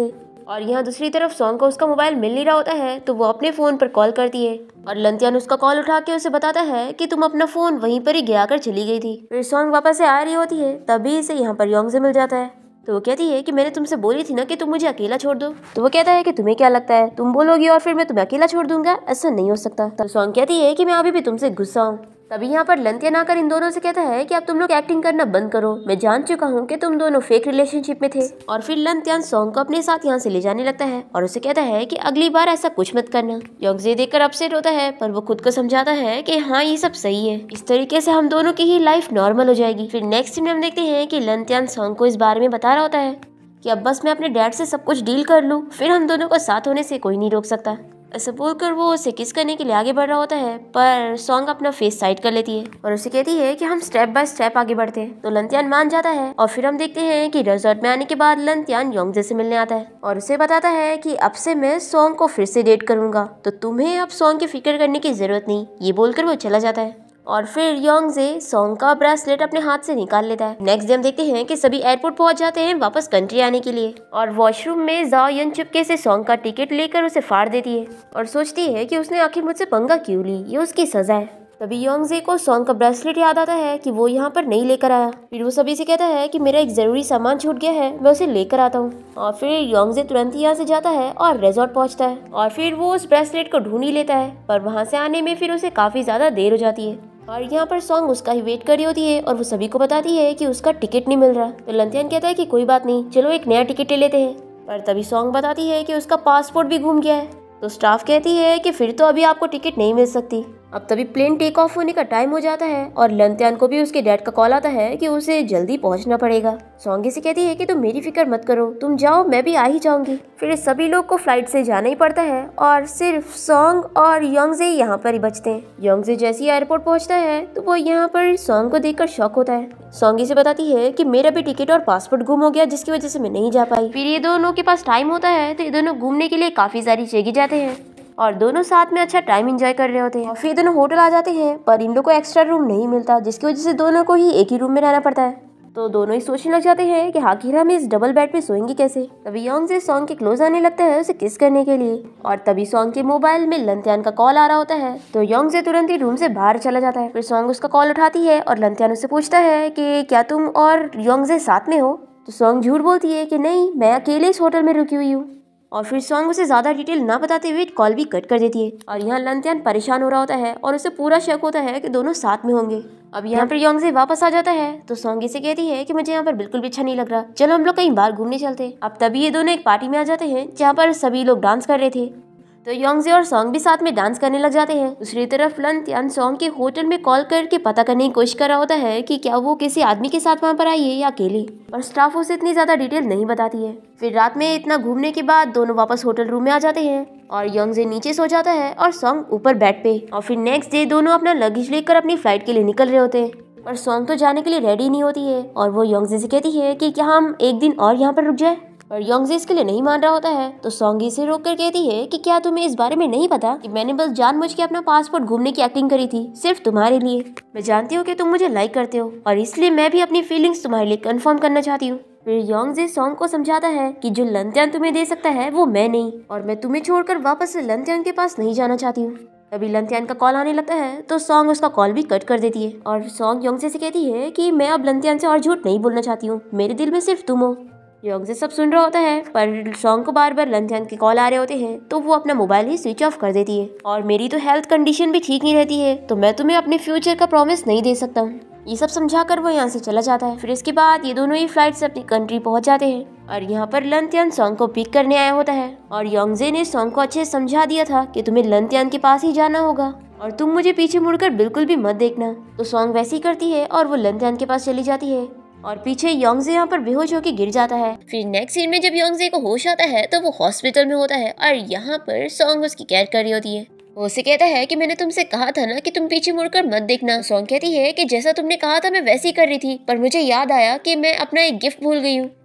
और यहाँ दूसरी तरफ सॉन्ग को उसका मोबाइल मिल नहीं रहा होता है तो वो अपने फोन पर कॉल करती है और लंतियान उसका कॉल उठा के उसे बताता है कि तुम अपना फोन वहीं पर ही गिरा कर चली गई थी। फिर सॉन्ग वापस से आ रही होती है, तभी इसे यहाँ पर योंग से मिल जाता है। तो वो कहती है कि मैंने तुमसे बोली थी ना कि तुम मुझे अकेला छोड़ दो। तो वो कहता है कि तुम्हें क्या लगता है तुम बोलोगी और फिर मैं तुम्हें अकेला छोड़ दूंगा, ऐसा नहीं हो सकता। तो सॉन्ग कहती है कि मैं अभी भी तुमसे गुस्सा हूँ। तभी यहाँ पर लंतियान आकर इन दोनों से कहता है कि अब तुम लोग एक्टिंग करना बंद करो, मैं जान चुका हूँ कि तुम दोनों फेक रिलेशनशिप में थे। और फिर लंतियान सॉन्ग को अपने साथ यहाँ से ले जाने लगता है और उसे कहता है कि अगली बार ऐसा कुछ मत करना। योंगजे देखकर अपसेट होता है पर वो खुद को समझाता है कि हाँ ये सब सही है, इस तरीके से हम दोनों की ही लाइफ नॉर्मल हो जाएगी। फिर नेक्स्ट सीन में हम देखते हैं कि लंतियान सॉन्ग को इस बारे में बता रहा होता है कि अब बस मैं अपने डैड से सब कुछ डील कर लूँ, फिर हम दोनों को साथ होने से कोई नहीं रोक सकता। ऐसा बोलकर वो उसे किस करने के लिए आगे बढ़ रहा होता है पर सॉन्ग अपना फेस साइड कर लेती है और उसे कहती है कि हम स्टेप बाय स्टेप आगे बढ़ते हैं। तो लंतियान मान जाता है और फिर हम देखते हैं कि रिजॉर्ट में आने के बाद लंतियान योंगजे से मिलने आता है और उसे बताता है कि अब से मैं सॉन्ग को फिर से डेट करूंगा, तो तुम्हें अब सॉन्ग की फिक्र करने की जरूरत नहीं। ये बोलकर वो चला जाता है और फिर योंगजे सॉन्ग का ब्रेसलेट अपने हाथ से निकाल लेता है। नेक्स्ट डे हम देखते हैं कि सभी एयरपोर्ट पहुंच जाते हैं वापस कंट्री आने के लिए और वॉशरूम में जाओ यन चुपके से सॉन्ग का टिकट लेकर उसे फाड़ देती है और सोचती है कि उसने आखिर मुझसे पंगा क्यों ली, ये उसकी सजा है। तभी योंगजे को सॉन्ग का ब्रेसलेट याद आता है कि वो यहाँ पर नहीं लेकर आया। फिर वो सभी से कहता है कि मेरा एक जरूरी सामान छूट गया है, मैं उसे लेकर आता हूँ। और फिर योंगजे तुरंत ही यहाँ से जाता है और रिजॉर्ट पहुँचता है और फिर वो उस ब्रेसलेट को ढूंढ ही लेता है पर वहाँ से आने में फिर उसे काफी ज्यादा देर हो जाती है और यहाँ पर सॉन्ग उसका ही वेट कर रही होती है और वो सभी को बताती है कि उसका टिकट नहीं मिल रहा। तो लंतियान कहता है कि कोई बात नहीं, चलो एक नया टिकट ले लेते हैं। पर तभी सॉन्ग बताती है कि उसका पासपोर्ट भी गुम गया है। तो स्टाफ कहती है कि फिर तो अभी आपको टिकट नहीं मिल सकती। अब तभी प्लेन टेक ऑफ होने का टाइम हो जाता है और लंतियान को भी उसके डैड का कॉल आता है कि उसे जल्दी पहुंचना पड़ेगा। सॉन्ग से कहती है कि तुम मेरी फिक्र मत करो, तुम जाओ, मैं भी आ ही जाऊंगी। फिर सभी लोग को फ्लाइट से जाना ही पड़ता है और सिर्फ सॉन्ग और योंगजे यहाँ पर ही बचते हैं। योंगजे जैसे ही एयरपोर्ट पहुंचता है तो वो यहाँ पर सॉन्ग को देखकर शॉक होता है। सॉन्ग से बताती है कि मेरा भी टिकट और पासपोर्ट गुम हो गया जिसकी वजह से मैं नहीं जा पाई। फिर ये दोनों के पास टाइम होता है तो ये दोनों घूमने के लिए काफी सारी जगह जाते हैं और दोनों साथ में अच्छा टाइम एंजॉय कर रहे होते हैं। फिर दोनों होटल आ जाते हैं पर इन लोगों को एक्स्ट्रा रूम नहीं मिलता जिसकी वजह से दोनों को ही एक ही रूम में रहना पड़ता है। तो दोनों ही सोचने लग जाते हैं कि आखिर हम इस डबल बेड पे सोएंगे कैसे। तभी योंगजे सॉन्ग के क्लोज आने लगता है उसे किस करने के लिए और तभी सॉन्ग के मोबाइल में लंतियान का कॉल आ रहा होता है। तो योंगजे तुरंत ही रूम से बाहर चला जाता है। फिर सॉन्ग उसका कॉल उठाती है और लंतियान उससे पूछता है कि क्या तुम और योंगजे साथ में हो। तो सॉन्ग झूठ बोलती है कि नहीं, मैं अकेले इस होटल में रुकी हुई हूँ। और फिर सॉन्ग उसे ज्यादा डिटेल ना बताते हुए कॉल भी कट कर देती है और यहाँ लंतियान परेशान हो रहा होता है और उसे पूरा शक होता है कि दोनों साथ में होंगे। अब यहाँ पर योंगजे वापस आ जाता है तो सॉन्ग से कहती है कि मुझे यहाँ पर बिल्कुल भी अच्छा नहीं लग रहा, चलो हम लोग कहीं बाहर घूमने चलते। अब तभी ये दोनों एक पार्टी में आ जाते हैं जहाँ पर सभी लोग डांस कर रहे थे। तो योंगजे और सॉन्ग भी साथ में डांस करने लग जाते हैं। दूसरी तरफ लंतियान सॉन्ग के होटल में कॉल करके पता करने की कोशिश कर रहा होता है कि क्या वो किसी आदमी के साथ वहाँ पर आई है या अकेली, और स्टाफ उसे इतनी ज्यादा डिटेल नहीं बताती है। फिर रात में इतना घूमने के बाद दोनों वापस होटल रूम में आ जाते हैं और योंगजे नीचे सो जाता है और सॉन्ग ऊपर बेड पे। और फिर नेक्स्ट डे दोनों अपना लगेज लेकर अपनी फ्लाइट के लिए निकल रहे होते हैं पर सॉन्ग तो जाने के लिए रेडी नहीं होती है और वो योंगजे से कहती है कि क्या हम एक दिन और यहाँ पर रुक जाए। और योंगजे इसके लिए नहीं मान रहा होता है तो सॉन्ग इसे रोक कर कहती है कि क्या तुम्हें इस बारे में नहीं पता कि मैंने बस जानबूझ के अपना पासपोर्ट घूमने की एक्टिंग करी थी सिर्फ तुम्हारे लिए। मैं जानती हूँ कि तुम मुझे लाइक करते हो और इसलिए मैं भी अपनी फीलिंग्स तुम्हारे लिए कंफर्म करना चाहती हूँ। फिर योंगजे सॉन्ग को समझाता है कि जो लंतियान तुम्हें दे सकता है वो मैं नहीं, और मैं तुम्हें छोड़कर वापस से लंतियान के पास नहीं जाना चाहती हूँ। तभी लंतियान का कॉल आने लगता है तो सॉन्ग उसका कॉल भी कट कर देती है और सॉन्ग योंगजे से कहती है कि मैं अब लंतियान से और झूठ नहीं बोलना चाहती हूँ, मेरे दिल में सिर्फ तुम हो। योंगजे सब सुन रहा होता है पर सॉन्ग को बार बार लंतियान के कॉल आ रहे होते हैं तो वो अपना मोबाइल ही स्विच ऑफ कर देती है। और मेरी तो हेल्थ कंडीशन भी ठीक नहीं रहती है तो मैं तुम्हें अपने फ्यूचर का प्रॉमिस नहीं दे सकता हूँ। ये सब समझाकर वो यहाँ से चला जाता है। फिर इसके बाद ये दोनों ही फ्लाइट से अपनी कंट्री पहुंच जाते हैं और यहाँ पर लंतियान सॉन्ग को पिक करने आया होता है और योंगजे ने सॉन्ग को अच्छे से समझा दिया था कि तुम्हें लंतियान के पास ही जाना होगा और तुम मुझे पीछे मुड़कर बिल्कुल भी मत देखना। तो सॉन्ग वैसे ही करती है और वो लंतियान के पास चली जाती है और पीछे योंगजे यहाँ पर बेहोश होकर गिर जाता है। फिर नेक्स्ट सीन में जब योंगजे को होश आता है तो वो हॉस्पिटल में होता है और यहाँ पर सॉन्ग उसकी केयर कर रही होती है। वो उसे कहता है कि मैंने तुमसे कहा था ना कि तुम पीछे मुड़कर मत देखना। सॉन्ग कहती है कि जैसा तुमने कहा था मैं वैसे ही कर रही थी पर मुझे याद आया कि मैं अपना एक गिफ्ट भूल गई हूँ।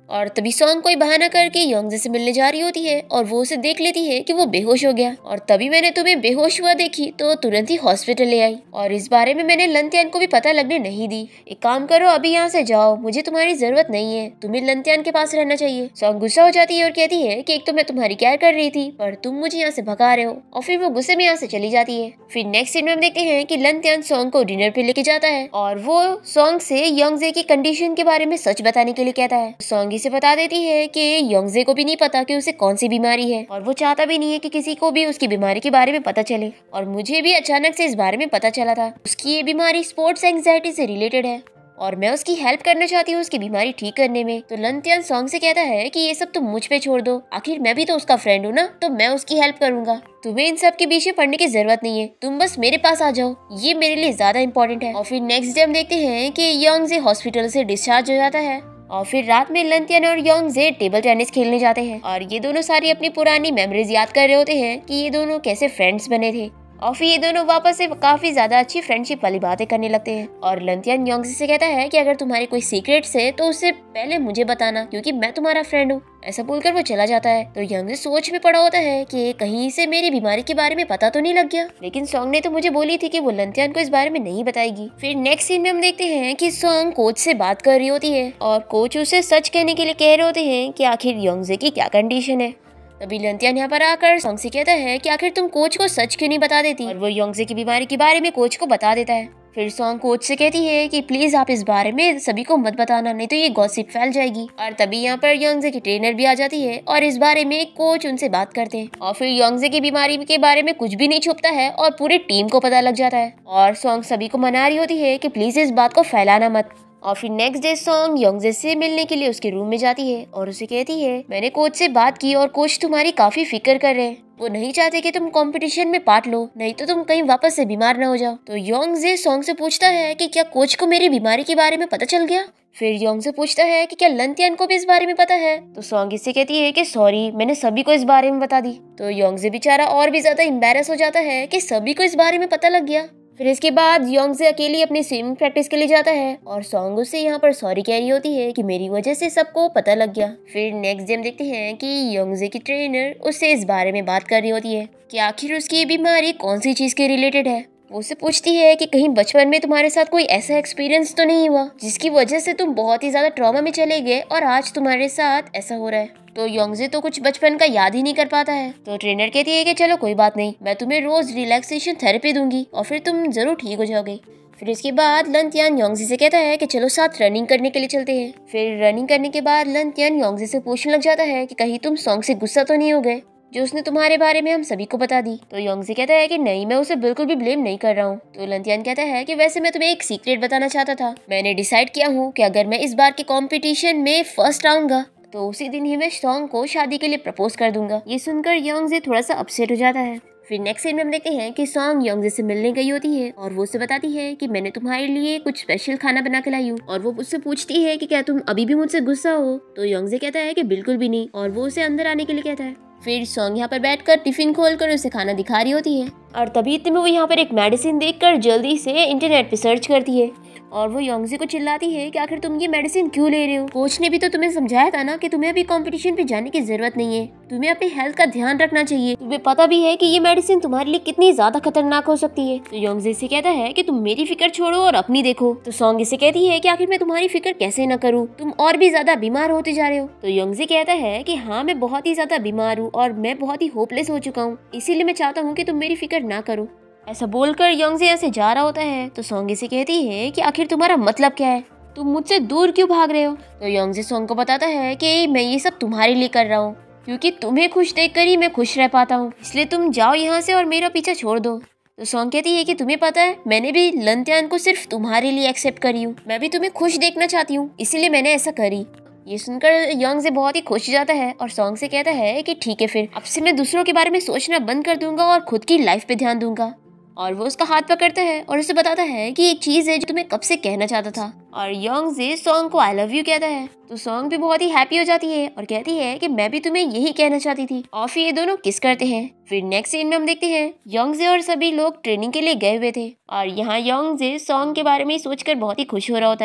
और तभी सॉन्ग कोई बहाना करके योंगजे से मिलने जा रही होती है और वो उसे देख लेती है कि वो बेहोश हो गया। और तभी मैंने तुम्हें बेहोश हुआ देखी तो तुरंत ही हॉस्पिटल ले आई और इस बारे में मैंने लंतियान को भी पता लगने नहीं दी। एक काम करो, अभी यहाँ से जाओ, मुझे तुम्हारी जरूरत नहीं है, तुम्हें लंतियान के पास रहना चाहिए। सॉन्ग गुस्सा हो जाती है और कहती है कि एक तो मैं तुम्हारी केयर कर रही थी पर तुम मुझे यहाँ से भगा रहे हो, और फिर वो गुस्से में यहाँ से चली जाती है। फिर नेक्स्ट सीन में हम देखते हैं कि लंतियान सॉन्ग को डिनर पे लेके जाता है और वो सॉन्ग से योंगजे की कंडीशन के बारे में सच बताने के लिए कहता है। सॉन्ग इसे बता देती है कि योंगजे को भी नहीं पता कि उसे कौन सी बीमारी है और वो चाहता भी नहीं है कि किसी को भी उसकी बीमारी के बारे में पता चले। और मुझे भी अचानक से इस बारे में पता चला था, उसकी ये बीमारी स्पोर्ट्स एंजाइटी से रिलेटेड है और मैं उसकी हेल्प करना चाहती हूँ उसकी बीमारी ठीक करने में। तो लंतियान सॉन्ग से कहता है कि ये सब तुम मुझ पे छोड़ दो, आखिर मैं भी तो उसका फ्रेंड हूँ ना, तो मैं उसकी हेल्प करूंगा। तुम्हें इन सब के पीछे पड़ने की जरूरत नहीं है, तुम बस मेरे पास आ जाओ, ये मेरे लिए ज्यादा इंपॉर्टेंट है। और फिर नेक्स्ट डे हम देखते हैं कि योंगजे हॉस्पिटल से डिस्चार्ज हो जाता है और फिर रात में लंतियान और योंगजे टेबल टेनिस खेलने जाते हैं और ये दोनों सारी अपनी पुरानी मेमोरीज याद कर रहे होते हैं कि ये दोनों कैसे फ्रेंड्स बने थे। और फिर ये दोनों वापस से काफी ज्यादा अच्छी फ्रेंडशिप वाली बातें करने लगते हैं और लंतियान योंगजे से कहता है कि अगर तुम्हारी कोई सीक्रेट्स है तो उससे पहले मुझे बताना, क्योंकि मैं तुम्हारा फ्रेंड हूँ। ऐसा बोलकर वो चला जाता है। तो योंगजे सोच में पड़ा होता है कि कहीं से मेरी बीमारी के बारे में पता तो नहीं लग गया, लेकिन सॉन्ग ने तो मुझे बोली थी कि वो लंतियान को इस बारे में नहीं बताएगी। फिर नेक्स्ट सीन में हम देखते हैं कि सॉन्ग कोच से बात कर रही होती है और कोच उसे सच कहने के लिए कह रहे होते हैं कि आखिर योंगजे की क्या कंडीशन है। तभी लंतियान यहाँ पर आकर सॉन्ग से कहता है कि आखिर तुम कोच को सच क्यों नहीं बता देती, और वो योंगजे की बीमारी के बारे में कोच को बता देता है। फिर सॉन्ग कोच से कहती है कि प्लीज आप इस बारे में सभी को मत बताना, नहीं तो ये गॉसिप फैल जाएगी। और तभी यहाँ पर योंगजे की ट्रेनर भी आ जाती है और इस बारे में कोच उनसे बात करते हैं और फिर योंगजे की बीमारी के बारे में कुछ भी नहीं छुपता है और पूरी टीम को पता लग जाता है। और सॉन्ग सभी को मना रही होती है कि प्लीज इस बात को फैलाना मत। और फिर नेक्स्ट डे सॉन्ग योंगजे से मिलने के लिए उसके रूम में जाती है और उसे कहती है मैंने कोच से बात की और कोच तुम्हारी काफी फिक्र कर रहे हैं, वो नहीं चाहते कि तुम कंपटीशन में पार्ट लो, नहीं तो तुम कहीं वापस से बीमार ना हो जाओ। तो योंगजे सॉन्ग से पूछता है कि क्या कोच को मेरी बीमारी के बारे में पता चल गया। फिर योंगजे पूछता है कि क्या लंतियान को भी इस बारे में पता है। तो सॉन्ग इससे कहती है कि सॉरी मैंने सभी को इस बारे में बता दी। तो योंगजे बेचारा और भी ज्यादा एम्बैरस हो जाता है कि सभी को इस बारे में पता लग गया। फिर इसके बाद योंगजे अकेली अपनी स्विमिंग प्रैक्टिस के लिए जाता है और सॉन्ग उससे यहाँ पर सॉरी कह रही होती है कि मेरी वजह से सबको पता लग गया। फिर नेक्स्ट डे हम देखते हैं कि योंगजे की ट्रेनर उससे इस बारे में बात कर रही होती है कि आखिर उसकी बीमारी कौन सी चीज के रिलेटेड है। वो उससे पूछती है कि कहीं बचपन में तुम्हारे साथ कोई ऐसा एक्सपीरियंस तो नहीं हुआ जिसकी वजह से तुम बहुत ही ज्यादा ट्रॉमा में चले गए और आज तुम्हारे साथ ऐसा हो रहा है। तो योंगजे तो कुछ बचपन का याद ही नहीं कर पाता है। तो ट्रेनर कहती है कि चलो कोई बात नहीं, मैं तुम्हें रोज रिलैक्सेशन थेरेपी दूंगी और फिर तुम जरूर ठीक हो जाओगे। फिर इसके बाद लंतियान योंगजे से कहता है कि चलो साथ रनिंग करने के लिए चलते हैं। फिर रनिंग करने के बाद लंतियान योंगजे से पूछने लग जाता है कि कहीं तुम सॉन्ग से गुस्सा तो नहीं हो गए जो उसने तुम्हारे बारे में हम सभी को बता दी। तो योंगजे कहता है कि नहीं, मैं उसे बिल्कुल भी ब्लेम नहीं कर रहा हूँ। तो लंतियान कहता है कि वैसे मैं तुम्हें एक सीक्रेट बताना चाहता था, मैंने डिसाइड किया हूँ कि अगर मैं इस बार के कंपटीशन में फर्स्ट आऊंगा तो उसी दिन ही मैं सॉन्ग को शादी के लिए प्रपोज कर दूंगा। ये सुनकर योंगजे थोड़ा सा अपसेट हो जाता है। फिर नेक्स्ट सीन में हम देखते हैं कि सॉन्ग योंगजे से मिलने गई होती है और वो उसे बताती है कि मैंने तुम्हारे लिए कुछ स्पेशल खाना बना के लाई हूँ। और वो उससे पूछती है कि क्या तुम अभी भी मुझसे गुस्सा हो। तो योंगजे कहता है कि बिल्कुल भी नहीं और वो उसे अंदर आने के लिए कहता है। फिर सॉन्ग यहाँ पर बैठकर टिफिन खोलकर उसे खाना दिखा रही होती है और तभी इतने में वो यहाँ पर एक मेडिसिन देखकर जल्दी से इंटरनेट पे सर्च करती है और वो योंगजे को चिल्लाती है कि आखिर तुम ये मेडिसिन क्यों ले रहे हो। कोच ने भी तो तुम्हें समझाया था ना कि तुम्हें अभी कंपटीशन पे जाने की जरूरत नहीं है, तुम्हें अपनी हेल्थ का ध्यान रखना चाहिए, तुम्हें पता भी है कि ये मेडिसिन तुम्हारे लिए कितनी ज्यादा खतरनाक हो सकती है। तो योंगजे से कहता है कि तुम मेरी फिक्र छोड़ो और अपनी देखो। तो सॉन्ग इसे कहती है कि आखिर मैं तुम्हारी फिक्र कैसे न करूँ, तुम और भी ज्यादा बीमार होते जा रहे हो। तो योंगजे कहता है कि हाँ मैं बहुत ही ज्यादा बीमार हूँ और मैं बहुत ही होपलेस हो चुका हूँ, इसीलिए मैं चाहता हूँ कि तुम मेरी फिक्र ना करो। ऐसा बोलकर योंगजे यहाँ से जा रहा होता है। तो सॉन्ग इसे कहती है कि आखिर तुम्हारा मतलब क्या है, तुम मुझसे दूर क्यों भाग रहे हो। तो योंगजे सॉन्ग को बताता है कि मैं ये सब तुम्हारे लिए कर रहा हूँ क्योंकि तुम्हें खुश देखकर ही मैं खुश रह पाता हूँ, इसलिए तुम जाओ यहाँ से और मेरा पीछा छोड़ दो। तो सॉन्ग कहती है कि तुम्हें पता है मैंने भी लंतियान को सिर्फ तुम्हारे लिए एक्सेप्ट करी हूँ, मैं भी तुम्हें खुश देखना चाहती हूँ, इसीलिए मैंने ऐसा करी। ये सुनकर योंगजे बहुत ही खुश हो जाता है और सॉन्ग से कहता है कि ठीक है, फिर अब से मैं दूसरों के बारे में सोचना बंद कर दूंगा और खुद की लाइफ पे ध्यान दूंगा। और वो उसका हाथ पकड़ता है और उसे बताता है कि एक चीज है जो तुम्हें कब से कहना चाहता था। और योंगजे सॉन्ग को आई लव यू कहता है। तो सॉन्ग भी बहुत ही हैप्पी हो जाती है और कहती है कि मैं भी तुम्हें यही कहना चाहती थी। और फिर ये दोनों किस करते हैं। फिर नेक्स्ट सीन में हम देखते हैं योंगजे और सभी लोग ट्रेनिंग के लिए गए हुए थे और यहाँ योंगजे सॉन्ग के बारे में सोचकर बहुत ही खुश हो रहा होता है।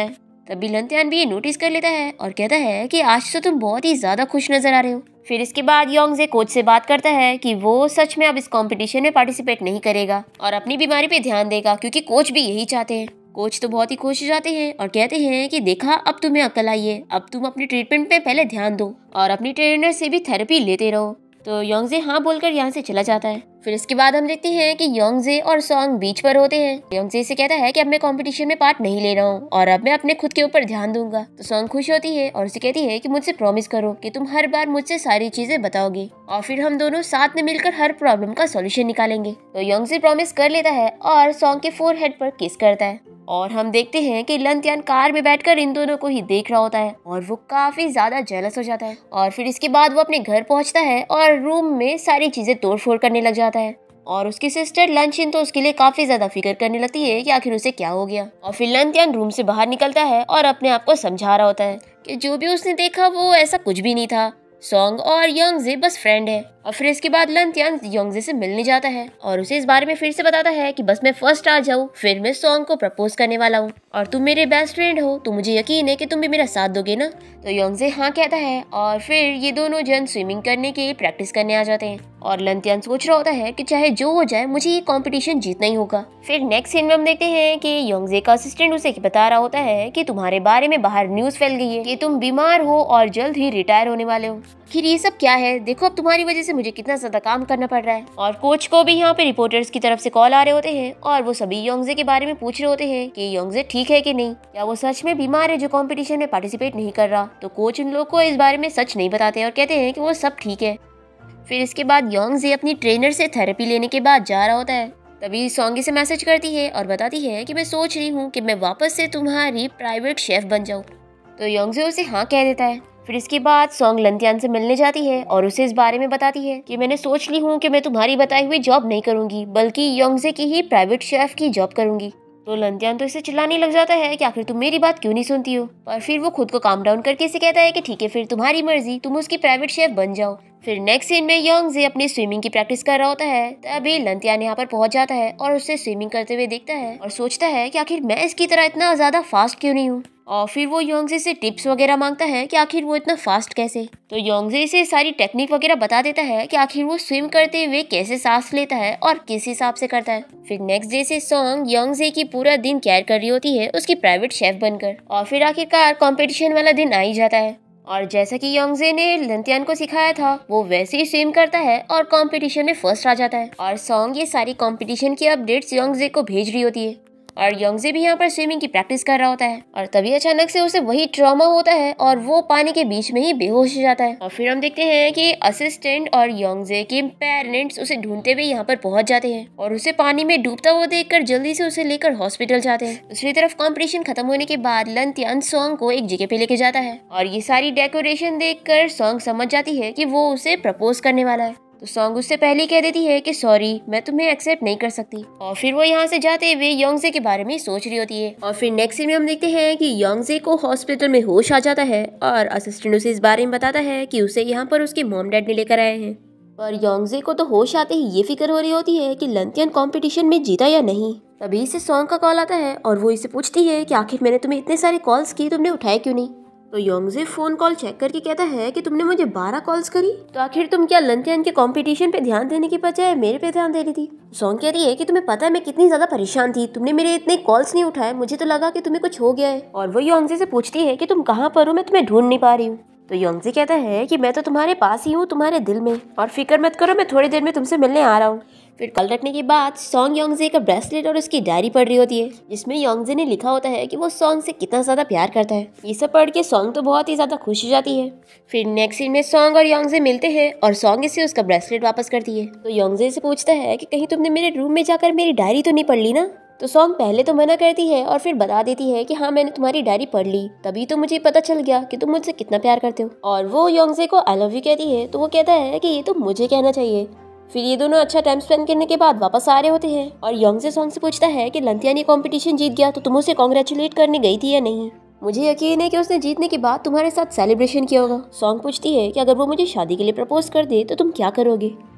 तभी लंतियान भी ये नोटिस कर लेता है और कहता है कि आज तो तुम बहुत ही ज्यादा खुश नजर आ रहे हो। फिर इसके बाद योंगजे कोच से बात करता है कि वो सच में अब इस कंपटीशन में पार्टिसिपेट नहीं करेगा और अपनी बीमारी पे ध्यान देगा, क्योंकि कोच भी यही चाहते हैं। कोच तो बहुत ही खुश हो जाते हैं और कहते हैं कि देखा अब तुम्हें अकल आई है, अब तुम अपनी ट्रीटमेंट पे पहले ध्यान दो और अपनी ट्रेनर से भी थेरेपी लेते रहो। तो योंगजे हाँ बोलकर यहाँ से चला जाता है। फिर इसके बाद हम देखते हैं कि योंगजे और सॉन्ग बीच पर होते हैं। योंगजे से कहता है कि अब मैं कंपटीशन में पार्ट नहीं ले रहा हूँ और अब मैं अपने खुद के ऊपर ध्यान दूंगा। तो सॉन्ग खुश होती है और उसे कहती है कि मुझसे प्रॉमिस करो कि तुम हर बार मुझसे सारी चीजें बताओगे और फिर हम दोनों साथ में मिलकर हर प्रॉब्लम का सॉल्यूशन निकालेंगे। तो योंगजे प्रॉमिस कर लेता है और सॉन्ग के फोरहेड पर किस करता है और हम देखते हैं कि लंतियान कार में बैठकर इन दोनों को ही देख रहा होता है और वो काफी ज्यादा जेलस हो जाता है। और फिर इसके बाद वो अपने घर पहुंचता है और रूम में सारी चीजें तोड़फोड़ करने लग जाता है और उसकी सिस्टर लंचिन तो उसके लिए काफी ज्यादा फिक्र करने लगती है कि आखिर उसे क्या हो गया। और फिर लंतियान रूम से बाहर निकलता है और अपने आप को समझा रहा होता है कि जो भी उसने देखा वो ऐसा कुछ भी नहीं था, सॉन्ग और योंगजे बस फ्रेंड है। और फिर इसके बाद लंतियान योंगजे से मिलने जाता है और उसे इस बारे में फिर से बताता है कि बस मैं फर्स्ट आ जाऊँ, फिर मैं सॉन्ग को प्रपोज करने वाला हूँ और तुम मेरे बेस्ट फ्रेंड हो तो मुझे यकीन है कि तुम भी मेरा साथ दोगे ना। तो योंगजे हाँ कहता है और फिर ये दोनों जन स्विमिंग करने के लिए प्रैक्टिस करने आ जाते हैं और लंतियान सोच रहा होता है कि चाहे जो हो जाए मुझे ये कंपटीशन जीतना ही होगा। फिर नेक्स्ट सीन में हम देखते हैं कि योंगजे का असिस्टेंट उसे बता रहा होता है कि तुम्हारे बारे में बाहर न्यूज फैल गई है कि तुम बीमार हो और जल्द ही रिटायर होने वाले हो। आखिर ये सब क्या है, देखो अब तुम्हारी वजह से मुझे कितना ज्यादा काम करना पड़ रहा है। और कोच को भी यहाँ पे रिपोर्टर्स की तरफ से कॉल आ रहे होते हैं और वो सभी योंगजे के बारे में पूछ रहे होते हैं कि योंगजे ठीक है कि नहीं, क्या वो सच में बीमार है जो कंपटीशन में पार्टिसिपेट नहीं कर रहा। तो कोच उन लोग को इस बारे में सच नहीं बताते और कहते हैं कि वो सब ठीक है। फिर इसके बाद योंगजे अपनी ट्रेनर से थेरेपी लेने के बाद जा रहा होता है। तभी सॉन्गी से मैसेज करती है और बताती है कि मैं सोच रही हूँ कि मैं वापस से तुम्हारी प्राइवेट शेफ बन जाऊँ। तो योंगजे उसे हाँ कह देता है। फिर इसके बाद सॉन्ग लंतियान से मिलने जाती है और उसे इस बारे में बताती है कि मैंने सोच ली हूँ कि मैं तुम्हारी बताई हुई जॉब नहीं करूंगी बल्कि योंगजे की ही प्राइवेट शेफ की जॉब करूंगी। तो लंतियान तो इसे चिल्लाने लग जाता है कि आखिर तुम मेरी बात क्यों नहीं सुनती हो। और फिर वो खुद को काम डाउन करके इसे कहता है कि ठीक है फिर तुम्हारी मर्जी, तुम उसकी प्राइवेट शेफ बन जाओ। फिर नेक्स्ट सीन में योंगजे अपनी स्विमिंग की प्रैक्टिस कर रहा होता है। तभी लंतियान यहाँ पर पहुंच जाता है और उसे स्विमिंग करते हुए देखता है और सोचता है कि आखिर मैं इसकी तरह इतना ज्यादा फास्ट क्यों नहीं हूँ। और फिर वो योंगजे से टिप्स वगैरह मांगता है कि आखिर वो इतना फास्ट कैसे। तो योंगजे इसे सारी टेक्निक वगैरह बता देता है कि आखिर वो स्विम करते हुए कैसे सांस लेता है और किस हिसाब से करता है। फिर नेक्स्ट डे से सॉन्ग योंगजे की पूरा दिन केयर कर रही होती है उसकी प्राइवेट शेफ बनकर। और फिर आखिरकार कंपटीशन वाला दिन आ ही जाता है और जैसा कि योंगजे ने लंतियान को सिखाया था वो वैसे ही स्विम करता है और कंपटीशन में फर्स्ट आ जाता है। और सॉन्ग ये सारी कंपटीशन की अपडेट्स योंगजे को भेज रही होती है और योंगजे भी यहाँ पर स्विमिंग की प्रैक्टिस कर रहा होता है। और तभी अचानक से उसे वही ट्रॉमा होता है और वो पानी के बीच में ही बेहोश हो जाता है। और फिर हम देखते हैं कि असिस्टेंट और योंगजे के पेरेंट्स उसे ढूंढते हुए यहाँ पर पहुंच जाते हैं और उसे पानी में डूबता हुआ देखकर जल्दी से उसे लेकर हॉस्पिटल जाते हैं। दूसरी तरफ कंपटीशन खत्म होने के बाद लंतियान सॉन्ग को एक जगह पे लेके जाता है और ये सारी डेकोरेशन देखकर सॉन्ग समझ जाती है कि वो उसे प्रपोज करने वाला है। तो सॉन्ग उससे पहले कह देती है कि सॉरी मैं तुम्हें एक्सेप्ट नहीं कर सकती। और फिर वो यहाँ से जाते हुए योंगजे के बारे में सोच रही होती है। और फिर नेक्स्ट सीन में हम देखते हैं कि योंगजे को हॉस्पिटल में होश आ जाता है और असिस्टेंट उसे इस बारे में बताता है कि उसे यहाँ पर उसके मॉम डैड ने लेकर आए हैं। पर योंगजे को तो होश आते ही ये फिक्र हो रही होती है कि लंतियान कंपटीशन में जीता या नहीं। तभी इसे सॉन्ग का कॉल आता है और वो इसे पूछती है कि आखिर मैंने तुम्हें इतने सारे कॉल्स की, तुमने उठाए क्यों नहीं। तो योंगजे फोन कॉल चेक करके कहता है कि तुमने मुझे बारह कॉल्स करी, तो आखिर तुम क्या लंतियान के कंपटीशन पे ध्यान देने की बजाय मेरे पे ध्यान दे रही थी। सॉन्ग कह रही है कि तुम्हें पता है मैं कितनी ज्यादा परेशान थी, तुमने मेरे इतने कॉल्स नहीं उठाए, मुझे तो लगा कि तुम्हें कुछ हो गया है। और वो योंगजे से पूछती है कि तुम कहाँ पर हो, मैं तुम्हें ढूंढ नहीं पा रही हूँ। तो योंगजे कहता है कि मैं तो तुम्हारे पास ही हूँ, तुम्हारे दिल में, और फिक्र मत करो, मैं थोड़ी देर में तुमसे मिलने आ रहा हूँ। फिर कॉल रखने के बाद सॉन्ग योंगजे का ब्रेसलेट और उसकी डायरी पढ़ रही होती है जिसमें योंगजे ने लिखा होता है कि वो सॉन्ग से कितना ज्यादा प्यार करता है। ये सब पढ़ के सॉन्ग तो बहुत ही ज्यादा खुश हो जाती है। फिर नेक्स्ट सीन में सॉन्ग और योंगजे मिलते हैं और सॉन्ग इसे उसका ब्रेसलेट वापस करती है। तो योंगजे से पूछता है कि कहीं तुमने मेरे रूम में जाकर मेरी डायरी तो नहीं पढ़ ली ना। तो सॉन्ग पहले तो मना करती है और फिर बता देती है कि हाँ मैंने तुम्हारी डायरी पढ़ ली, तभी तो मुझे पता चल गया कि तुम मुझसे कितना प्यार करते हो। और वो योंगजे को आई लव यू कहती है तो वो कहता है कि ये तो मुझे कहना चाहिए। फिर ये दोनों अच्छा टाइम स्पेंड करने के बाद वापस आ रहे होते हैं और योंगजे सॉन्ग से पूछता है कि लंतियान ये कॉम्पिटिशन जीत गया तो तुम उसे कॉन्ग्रेचुलेट करने गई थी या नहीं। मुझे यकीन है कि उसने जीतने के बाद तुम्हारे साथ सेलिब्रेशन किया होगा। सॉन्ग पूछती है कि अगर वो मुझे शादी के लिए प्रपोज कर दे तो तुम क्या करोगे।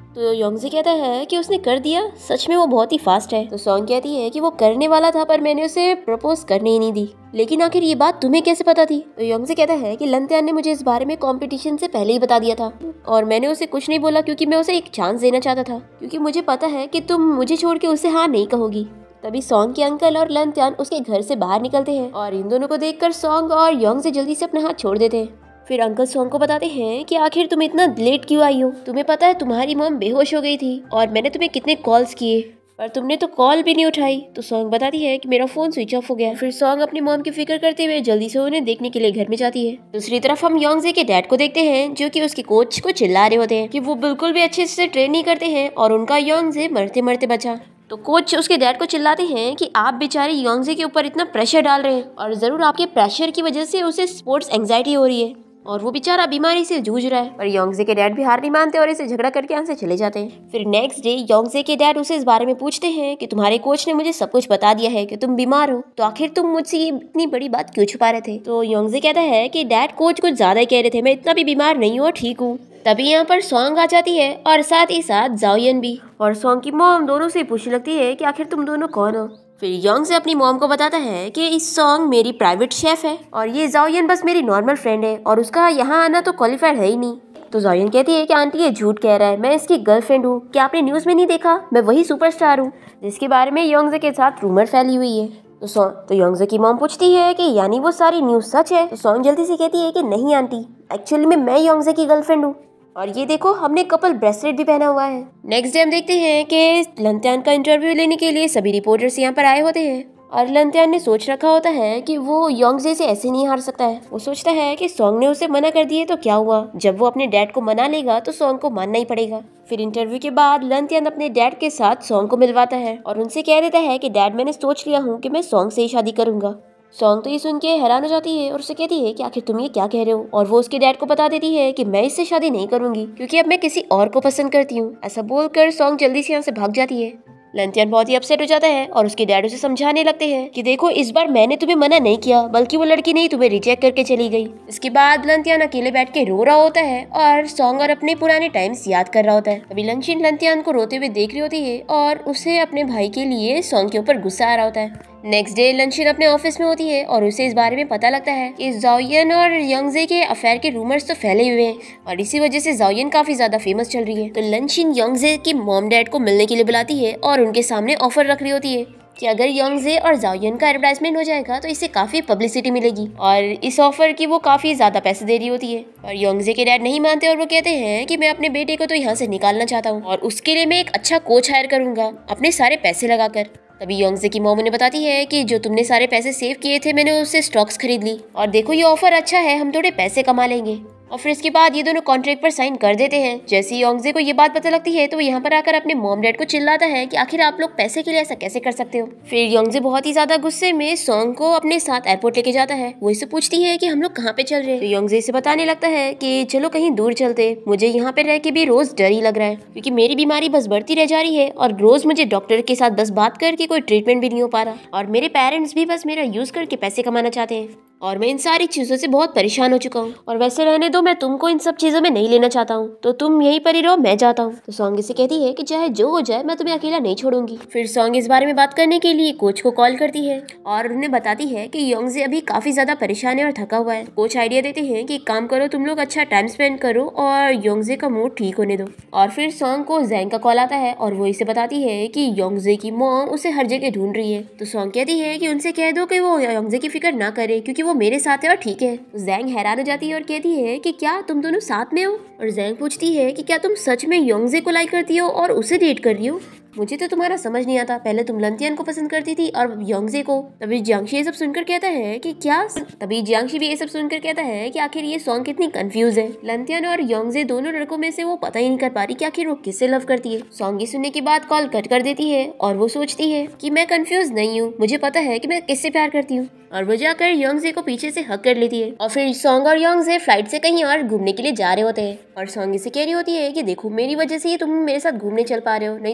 तो योंगजे कहता है कि उसने कर दिया, सच में वो बहुत ही फास्ट है। तो सॉन्ग कहती है कि वो करने वाला था पर मैंने उसे प्रपोज करने ही नहीं दी। लेकिन आखिर ये बात तुम्हें कैसे पता थी? तो योंगजे कहता है कि लंत्यान ने मुझे इस बारे में कंपटीशन से पहले ही बता दिया था और मैंने उसे कुछ नहीं बोला क्योंकि मैं उसे एक चांस देना चाहता था, क्योंकि मुझे पता है कि तुम मुझे छोड़ के उसे हाँ नहीं कहोगी। तभी सॉन्ग के अंकल और लंत्यान उसके घर से बाहर निकलते हैं और इन दोनों को देखकर सॉन्ग और योंगजे जल्दी से अपना हाथ छोड़ देते हैं। फिर अंकल सॉन्ग को बताते हैं कि आखिर तुम इतना लेट क्यों आई हो? तुम्हें पता है तुम्हारी मॉम बेहोश हो गई थी और मैंने तुम्हें कितने कॉल्स किए पर तुमने तो कॉल भी नहीं उठाई। तो सॉन्ग बताती है कि मेरा फोन स्विच ऑफ हो गया। फिर सॉन्ग अपनी मॉम की फिक्र करते हुए जल्दी से उन्हें देखने के लिए घर में जाती है। दूसरी तरफ हम योंगजे के डैड को देखते हैं जो कि उसके कोच को चिल्ला रहे होते हैं कि वो बिल्कुल भी अच्छे से ट्रेन नहीं करते हैं और उनका योंगजे मरते मरते बचा। तो कोच उसके डैड को चिल्लाते हैं कि आप बेचारे योंगजे के ऊपर इतना प्रेशर डाल रहे हैं और जरूर आपके प्रेशर की वजह से उसे स्पोर्ट्स एंजाइटी हो रही है और वो बेचारा बीमारी से जूझ रहा है। पर योंगजे के डैड भी हार नहीं मानते और इसे झगड़ा करके यहाँ से चले जाते हैं। फिर नेक्स्ट डे योंगजे के डैड उसे इस बारे में पूछते हैं कि तुम्हारे कोच ने मुझे सब कुछ बता दिया है कि तुम बीमार हो, तो आखिर तुम मुझसे ये इतनी बड़ी बात क्यों छुपा रहे थे? तो योंगजे कहता है कि डैड कोच कुछ ज्यादा ही कह रहे थे, मैं इतना भी बीमार नहीं हूँ, ठीक हूँ। तभी यहाँ पर सॉन्ग आ जाती है और साथ ही साथ जाओयन भी, और सॉन्ग की मॉम दोनों से पूछने लगती है कि आखिर तुम दोनों कौन हो। फिर योंगजे अपनी मॉम को बताता है कि इस सॉन्ग मेरी प्राइवेट शेफ है और ये जाओयन बस मेरी नॉर्मल फ्रेंड है और उसका यहाँ आना तो क्वालिफाइड है ही नहीं। तो जाओयन कहती है कि आंटी ये झूठ कह रहा है, मैं इसकी गर्लफ्रेंड हूँ, क्या आपने न्यूज़ में नहीं देखा, मैं वही सुपरस्टार हूँ जिसके बारे में योंगजे के साथ रूमर फैली हुई है। तो सॉन्ग तो योंगजे की मॉम पूछती है कि यानी वो सारी न्यूज़ सच है? तो सॉन्ग जल्दी से कहती है कि नहीं आंटी, एक्चुअली में मैं योंगजे की गर्लफ्रेंड हूँ और ये देखो हमने कपल ब्रेसलेट भी पहना हुआ है। नेक्स्ट डे हम देखते हैं कि लंत्यान का इंटरव्यू लेने के लिए सभी रिपोर्टर्स यहाँ पर आए होते हैं और लंत्यान ने सोच रखा होता है कि वो योंगजे से ऐसे नहीं हार सकता है। वो सोचता है कि सॉन्ग ने उसे मना कर दिए तो क्या हुआ, जब वो अपने डैड को मना लेगा तो सॉन्ग को मानना ही पड़ेगा। फिर इंटरव्यू के बाद लंत्यान अपने डैड के साथ सॉन्ग को मिलवाता है और उनसे कह देता है कि डैड मैंने सोच लिया हूँ कि मैं सॉन्ग से ही शादी करूंगा। सॉन्ग तो ये सुन के हैरान हो जाती है और उसे कहती है कि आखिर तुम ये क्या कह रहे हो, और वो उसके डैड को बता देती है कि मैं इससे शादी नहीं करूंगी क्योंकि अब मैं किसी और को पसंद करती हूँ। ऐसा बोलकर सॉन्ग जल्दी से यहाँ से भाग जाती है। लंत्यान बहुत ही अपसेट हो जाता है और उसके डैड उसे समझाने लगते हैं कि देखो इस बार मैंने तुम्हें मना नहीं किया बल्कि वो लड़की नहीं तुम्हें रिजेक्ट करके चली गई। इसके बाद लंत्यान अकेले बैठ के रो रहा होता है और सॉन्ग और अपने पुराने टाइम्स याद कर रहा होता है। अभी लंशिन लंत्यान को रोते हुए देख रही होती है और उसे अपने भाई के लिए सॉन्ग के ऊपर गुस्सा आ रहा होता है। नेक्स्ट डे लंशिन अपने ऑफिस में होती है और उसे इस बारे में पता लगता है कि जाओयन और योंगजे के अफेयर के रूमर्स तो फैले हुए हैं और इसी वजह से जाओयन काफी ज्यादा फेमस चल रही है। तो लंशिन योंगजे की मॉम डैड को मिलने के लिए बुलाती है और उनके सामने ऑफर रख रही होती है कि अगर योंगजे और जाओयन का एडवर्टाइजमेंट हो जाएगा तो इससे काफी पब्लिसिटी मिलेगी और इस ऑफर की वो काफी ज्यादा पैसे दे रही होती है। और योंगजे के डैड नहीं मानते और वो कहते हैं कि मैं अपने बेटे को तो यहाँ से निकालना चाहता हूँ और उसके लिए मैं एक अच्छा कोच हायर करूंगा अपने सारे पैसे लगाकर। तभी योंगजे की मॉम उन्हें बताती है कि जो तुमने सारे पैसे सेव किए थे मैंने उससे स्टॉक्स खरीद ली और देखो ये ऑफर अच्छा है, हम थोड़े पैसे कमा लेंगे। और फिर इसके बाद ये दोनों कॉन्ट्रैक्ट पर साइन कर देते हैं। जैसे ही योंगजे को ये बात पता लगती है तो वो यहाँ पर आकर अपने मॉम डैड को चिल्लाता है कि आखिर आप लोग पैसे के लिए ऐसा कैसे कर सकते हो। फिर योंगजे बहुत ही ज्यादा गुस्से में सॉन्ग को अपने साथ एयरपोर्ट लेके जाता है। वो इससे पूछती है कि हम लोग कहाँ पे चल रहे हैं। तो योंगजे इसे बताने लगता है कि चलो कहीं दूर चलते, मुझे यहाँ पे रह के भी रोज डर ही लग रहा है क्योंकि मेरी बीमारी बस बढ़ती रह जा रही है और रोज मुझे डॉक्टर के साथ बस बात करके कोई ट्रीटमेंट भी नहीं हो पा रहा और मेरे पेरेंट्स भी बस मेरा यूज करके पैसे कमाना चाहते हैं और मैं इन सारी चीजों से बहुत परेशान हो चुका हूँ और वैसे रहने दो, मैं तुमको इन सब चीजों में नहीं लेना चाहता हूँ, तो तुम यहीं पर ही रहो, मैं जाता हूँ। तो सॉन्ग इसे कहती है कि चाहे जो हो जाए मैं तुम्हें अकेला नहीं छोड़ूंगी। फिर सॉन्ग इस बारे में बात करने के लिए कोच को कॉल करती है और उन्हें बताती है कि योंगजे अभी काफी ज्यादा परेशान है और थका हुआ है। कोच आइडिया देते हैं कि काम करो तुम लोग, अच्छा टाइम स्पेंड करो और योंगजे का मूड ठीक होने दो। और फिर सॉन्ग को जैंग का कॉल आता है और वो इसे बताती है कि योंगजे की मॉम उसे हर जगह ढूंढ रही है। तो सॉन्ग कहती है कि उनसे कह दो कि वो योंगजे की फिक्र ना करे क्योंकि वो मेरे साथ है और ठीक है। जैंग हैरान हो जाती है और कहती है कि क्या तुम दोनों साथ में हो? और जैंग पूछती है कि क्या तुम सच में योंगजे को लाइक करती हो और उसे डेट कर रही हो? मुझे तो तुम्हारा समझ नहीं आता, पहले तुम लंतियान को पसंद करती थी और योंगजे को। तभी जियांगशी ये सब सुनकर कहता है कि क्या तभी जियांगशी भी ये सब सुनकर कहता है कि आखिर ये सॉन्ग कितनी कंफ्यूज है। लंतियान और योंगजे दोनों लड़कों में से वो पता ही नहीं कर पा रही कि आखिर वो किससे लव करती है। सॉन्ग सुनने के बाद कॉल कट कर देती है और वो सोचती है कि मैं कंफ्यूज नहीं हूँ, मुझे पता है कि मैं किससे प्यार करती हूँ। और वो जाकर योंगजे को पीछे से हक कर लेती है और फिर सॉन्ग और योंगजे फ्लाइट से कहीं और घूमने के लिए जा रहे होते हैं। और सॉन्ग से कह रही होती है कि देखो मेरी वजह से ही तुम मेरे साथ घूमने चल पा रहे हो, नहीं तो तुम अकेले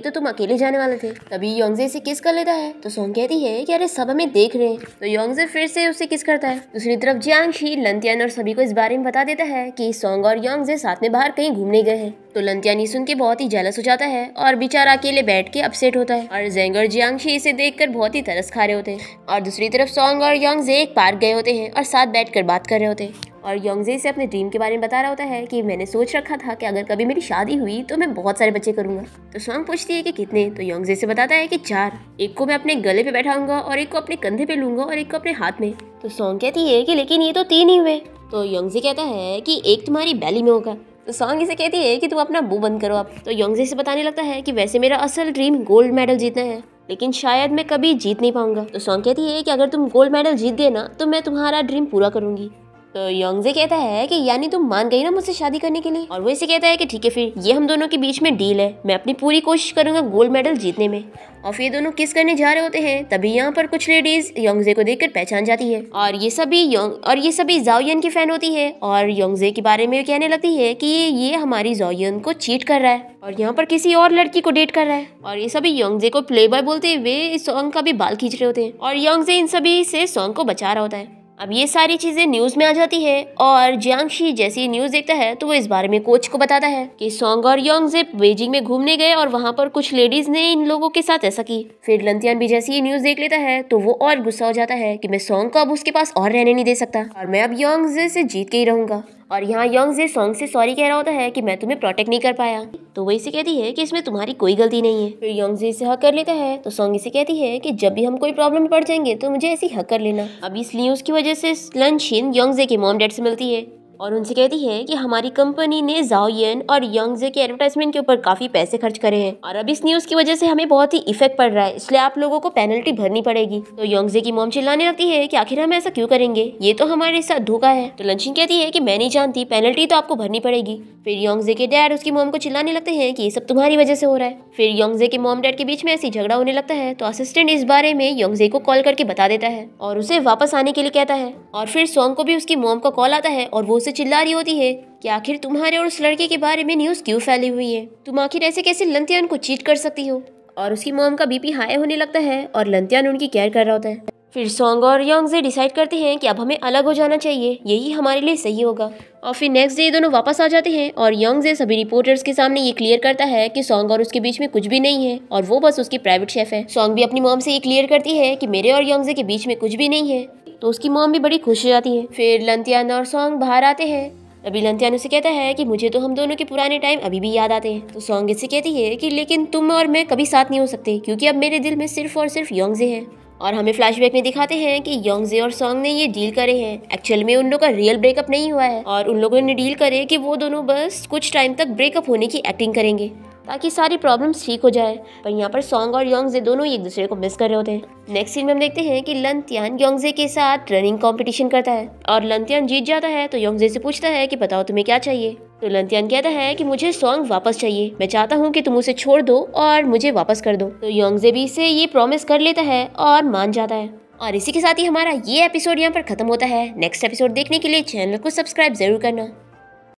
अकेले जाने वाले थे। तभी योंगजे से किस कर लेता है तो सॉन्ग कहती है कि अरे सब हमें देख रहे हैं, तो योंगजे फिर से उसे किस करता है। दूसरी तरफ जियांगशी लंतियान और सभी को इस बारे में बता देता है कि सॉन्ग और योंगजे साथ में बाहर कहीं घूमने गए हैं। तो लंतियान ये सुन के बहुत ही जेलस हो जाता है और बेचारा अकेले बैठ के अपसेट होता है और जेंग और जियांगशी इसे देखकर बहुत ही तरस खा रहे होते हैं। और दूसरी तरफ सॉन्ग और योंगजे एक पार्क गए होते हैं और साथ बैठकर बात कर रहे होते हैं और योंगजे से अपने ड्रीम के बारे में बता रहा होता है कि मैंने सोच रखा था कि अगर कभी मेरी शादी हुई तो मैं बहुत सारे बच्चे करूंगा। तो सॉन्ग पूछती है कि कितने, तो योंगजे से बताता है कि चार, एक को मैं अपने गले पे बैठाऊंगा और एक को अपने कंधे पे लूंगा और एक को अपने हाथ में। तो सॉन्ग कहती है कि लेकिन ये तो तीन ही हुए। तो योंगजे कहता है कि एक तुम्हारी बैली में होगा। तो सॉन्ग इसे कहती है कि तुम अपना मुंह बंद करो अब। तो योंगजे से बताने लगता है कि वैसे मेरा असल ड्रीम गोल्ड मेडल जीतना है, लेकिन शायद मैं कभी जीत नहीं पाऊंगा। तो सॉन्ग कहती है कि अगर तुम गोल्ड मेडल जीत गए ना तो मैं तुम्हारा ड्रीम पूरा करूंगी। तो योंगजे कहता है कि यानी तुम मान गई ना मुझसे शादी करने के लिए। और वो इसे कहता है कि ठीक है फिर ये हम दोनों के बीच में डील है, मैं अपनी पूरी कोशिश करूंगा गोल्ड मेडल जीतने में। और फिर दोनों किस करने जा रहे होते हैं तभी यहाँ पर कुछ लेडीज योंगजे को देखकर पहचान जाती है और ये सभी योंग और ये सभी जाओयन की फैन होती है और योंगजे के बारे में कहने लगती है कि ये ये हमारी जाओयन को चीट कर रहा है और यहाँ पर किसी और लड़की को डेट कर रहा है। और ये सभी योंगजे को प्लेबॉय बोलते हुए इस सॉन्ग का भी बाल खींच रहे होते हैं और योंगजे इन सभी से सॉन्ग को बचा रहा होता है। अब ये सारी चीजें न्यूज में आ जाती है और जियांगशी जैसे ही न्यूज देखता है तो वो इस बारे में कोच को बताता है कि सॉन्ग और योंगजे बीजिंग में घूमने गए और वहाँ पर कुछ लेडीज ने इन लोगों के साथ ऐसा की। फिर लंतियान भी जैसे ही न्यूज देख लेता है तो वो और गुस्सा हो जाता है कि मैं सॉन्ग को अब उसके पास और रहने नहीं दे सकता और मैं अब योंगजे से जीत के ही रहूंगा। और यहाँ योंगजे सॉन्ग से सॉरी कह रहा होता है कि मैं तुम्हें प्रोटेक्ट नहीं कर पाया। तो वो इसे कहती है कि इसमें तुम्हारी कोई गलती नहीं है। फिर योंगजे इसे हक कर लेता है तो सॉन्ग इसे कहती है कि जब भी हम कोई प्रॉब्लम में पड़ जाएंगे तो मुझे ऐसी हक कर लेना। अब इस न्यूज की वजह से लन शिन योंगजे के मॉम डैड से मिलती है और उनसे कहती है कि हमारी कंपनी ने जाओयन और योंगजे के एडवर्टाइजमेंट के ऊपर काफी पैसे खर्च करे हैं और अब इस न्यूज की वजह से हमें बहुत ही इफेक्ट पड़ रहा है, इसलिए आप लोगों को पेनल्टी भरनी पड़ेगी। तो योंगजे की मॉम चिल्लाने लगती है कि आखिर हम ऐसा क्यों करेंगे, ये तो हमारे साथ धोखा है। तो लंशिन कहती है कि मैं नहीं जानती, पेनल्टी तो आपको भरनी पड़ेगी। फिर योंगजे के डैड उसकी मॉम को चिल्लाने लगते हैं कि ये सब तुम्हारी वजह से हो रहा है। फिर योंगजे के मॉम डैड के बीच में ऐसी झगड़ा होने लगता है तो असिस्टेंट इस बारे में योंगजे को कॉल करके बता देता है और उसे वापस आने के लिए कहता है। और फिर सॉन्ग को भी उसकी मॉम का कॉल आता है और वो उसे चिल्ला रही होती है कि आखिर तुम्हारे और उस लड़के के बारे में न्यूज क्यों फैली हुई है, तुम आखिर ऐसे कैसे लंतियान को चीट कर सकती हो। और उसकी मॉम का बीपी हाई होने लगता है और लंतियान उनकी केयर कर रहा होता है। फिर सॉन्ग और योंगजे डिसाइड करते हैं कि अब हमें अलग हो जाना चाहिए, यही हमारे लिए सही होगा। और फिर नेक्स्ट डे दोनों वापस आ जाते हैं और योंगजे सभी रिपोर्टर्स के सामने ये क्लियर करता है कि सॉन्ग और उसके बीच में कुछ भी नहीं है और वो बस उसकी प्राइवेट शेफ है। सॉन्ग भी अपनी मॉम से ये क्लियर करती है कि मेरे और योंगजे के बीच में कुछ भी नहीं है, तो उसकी मॉम भी बड़ी खुश हो जाती है। फिर लंतियान और सॉन्ग बाहर आते हैं। अभी लंतियान उसे कहता है कि मुझे तो हम दोनों के पुराने टाइम अभी भी याद आते हैं। तो सॉन्ग इससे कहती है कि लेकिन तुम और मैं कभी साथ नहीं हो सकते क्योंकि अब मेरे दिल में सिर्फ और सिर्फ योंगजे है। और हमें फ्लैशबैक में दिखाते हैं कि योंगजे और सॉन्ग ने ये डील करे हैं, एक्चुअल में उन लोगों का रियल ब्रेकअप नहीं हुआ है और उन लोगों ने डील करे कि वो दोनों बस कुछ टाइम तक ब्रेकअप होने की एक्टिंग करेंगे ताकि सारी प्रॉब्लम्स ठीक हो जाए। पर यहाँ पर सॉन्ग और योंगजे दोनों एक दूसरे को मिस कर रहे होते हैं। नेक्स्ट सीन में हम देखते हैं कि लंतियान योंगजे के साथ रनिंग कंपटीशन करता है और लंतियान जीत जाता है तो योंगजे से पूछता है कि बताओ तुम्हें क्या चाहिए। तो लंतियान कहता है कि मुझे सॉन्ग वापस चाहिए, मैं चाहता हूँ कि तुम उसे छोड़ दो और मुझे वापस कर दो। तो योंगजे भी इसे ये प्रॉमिस कर लेता है और मान जाता है। और इसी के साथ ही हमारा ये एपिसोड यहाँ पर खत्म होता है। नेक्स्ट एपिसोड देखने के लिए चैनल को सब्सक्राइब जरूर करना।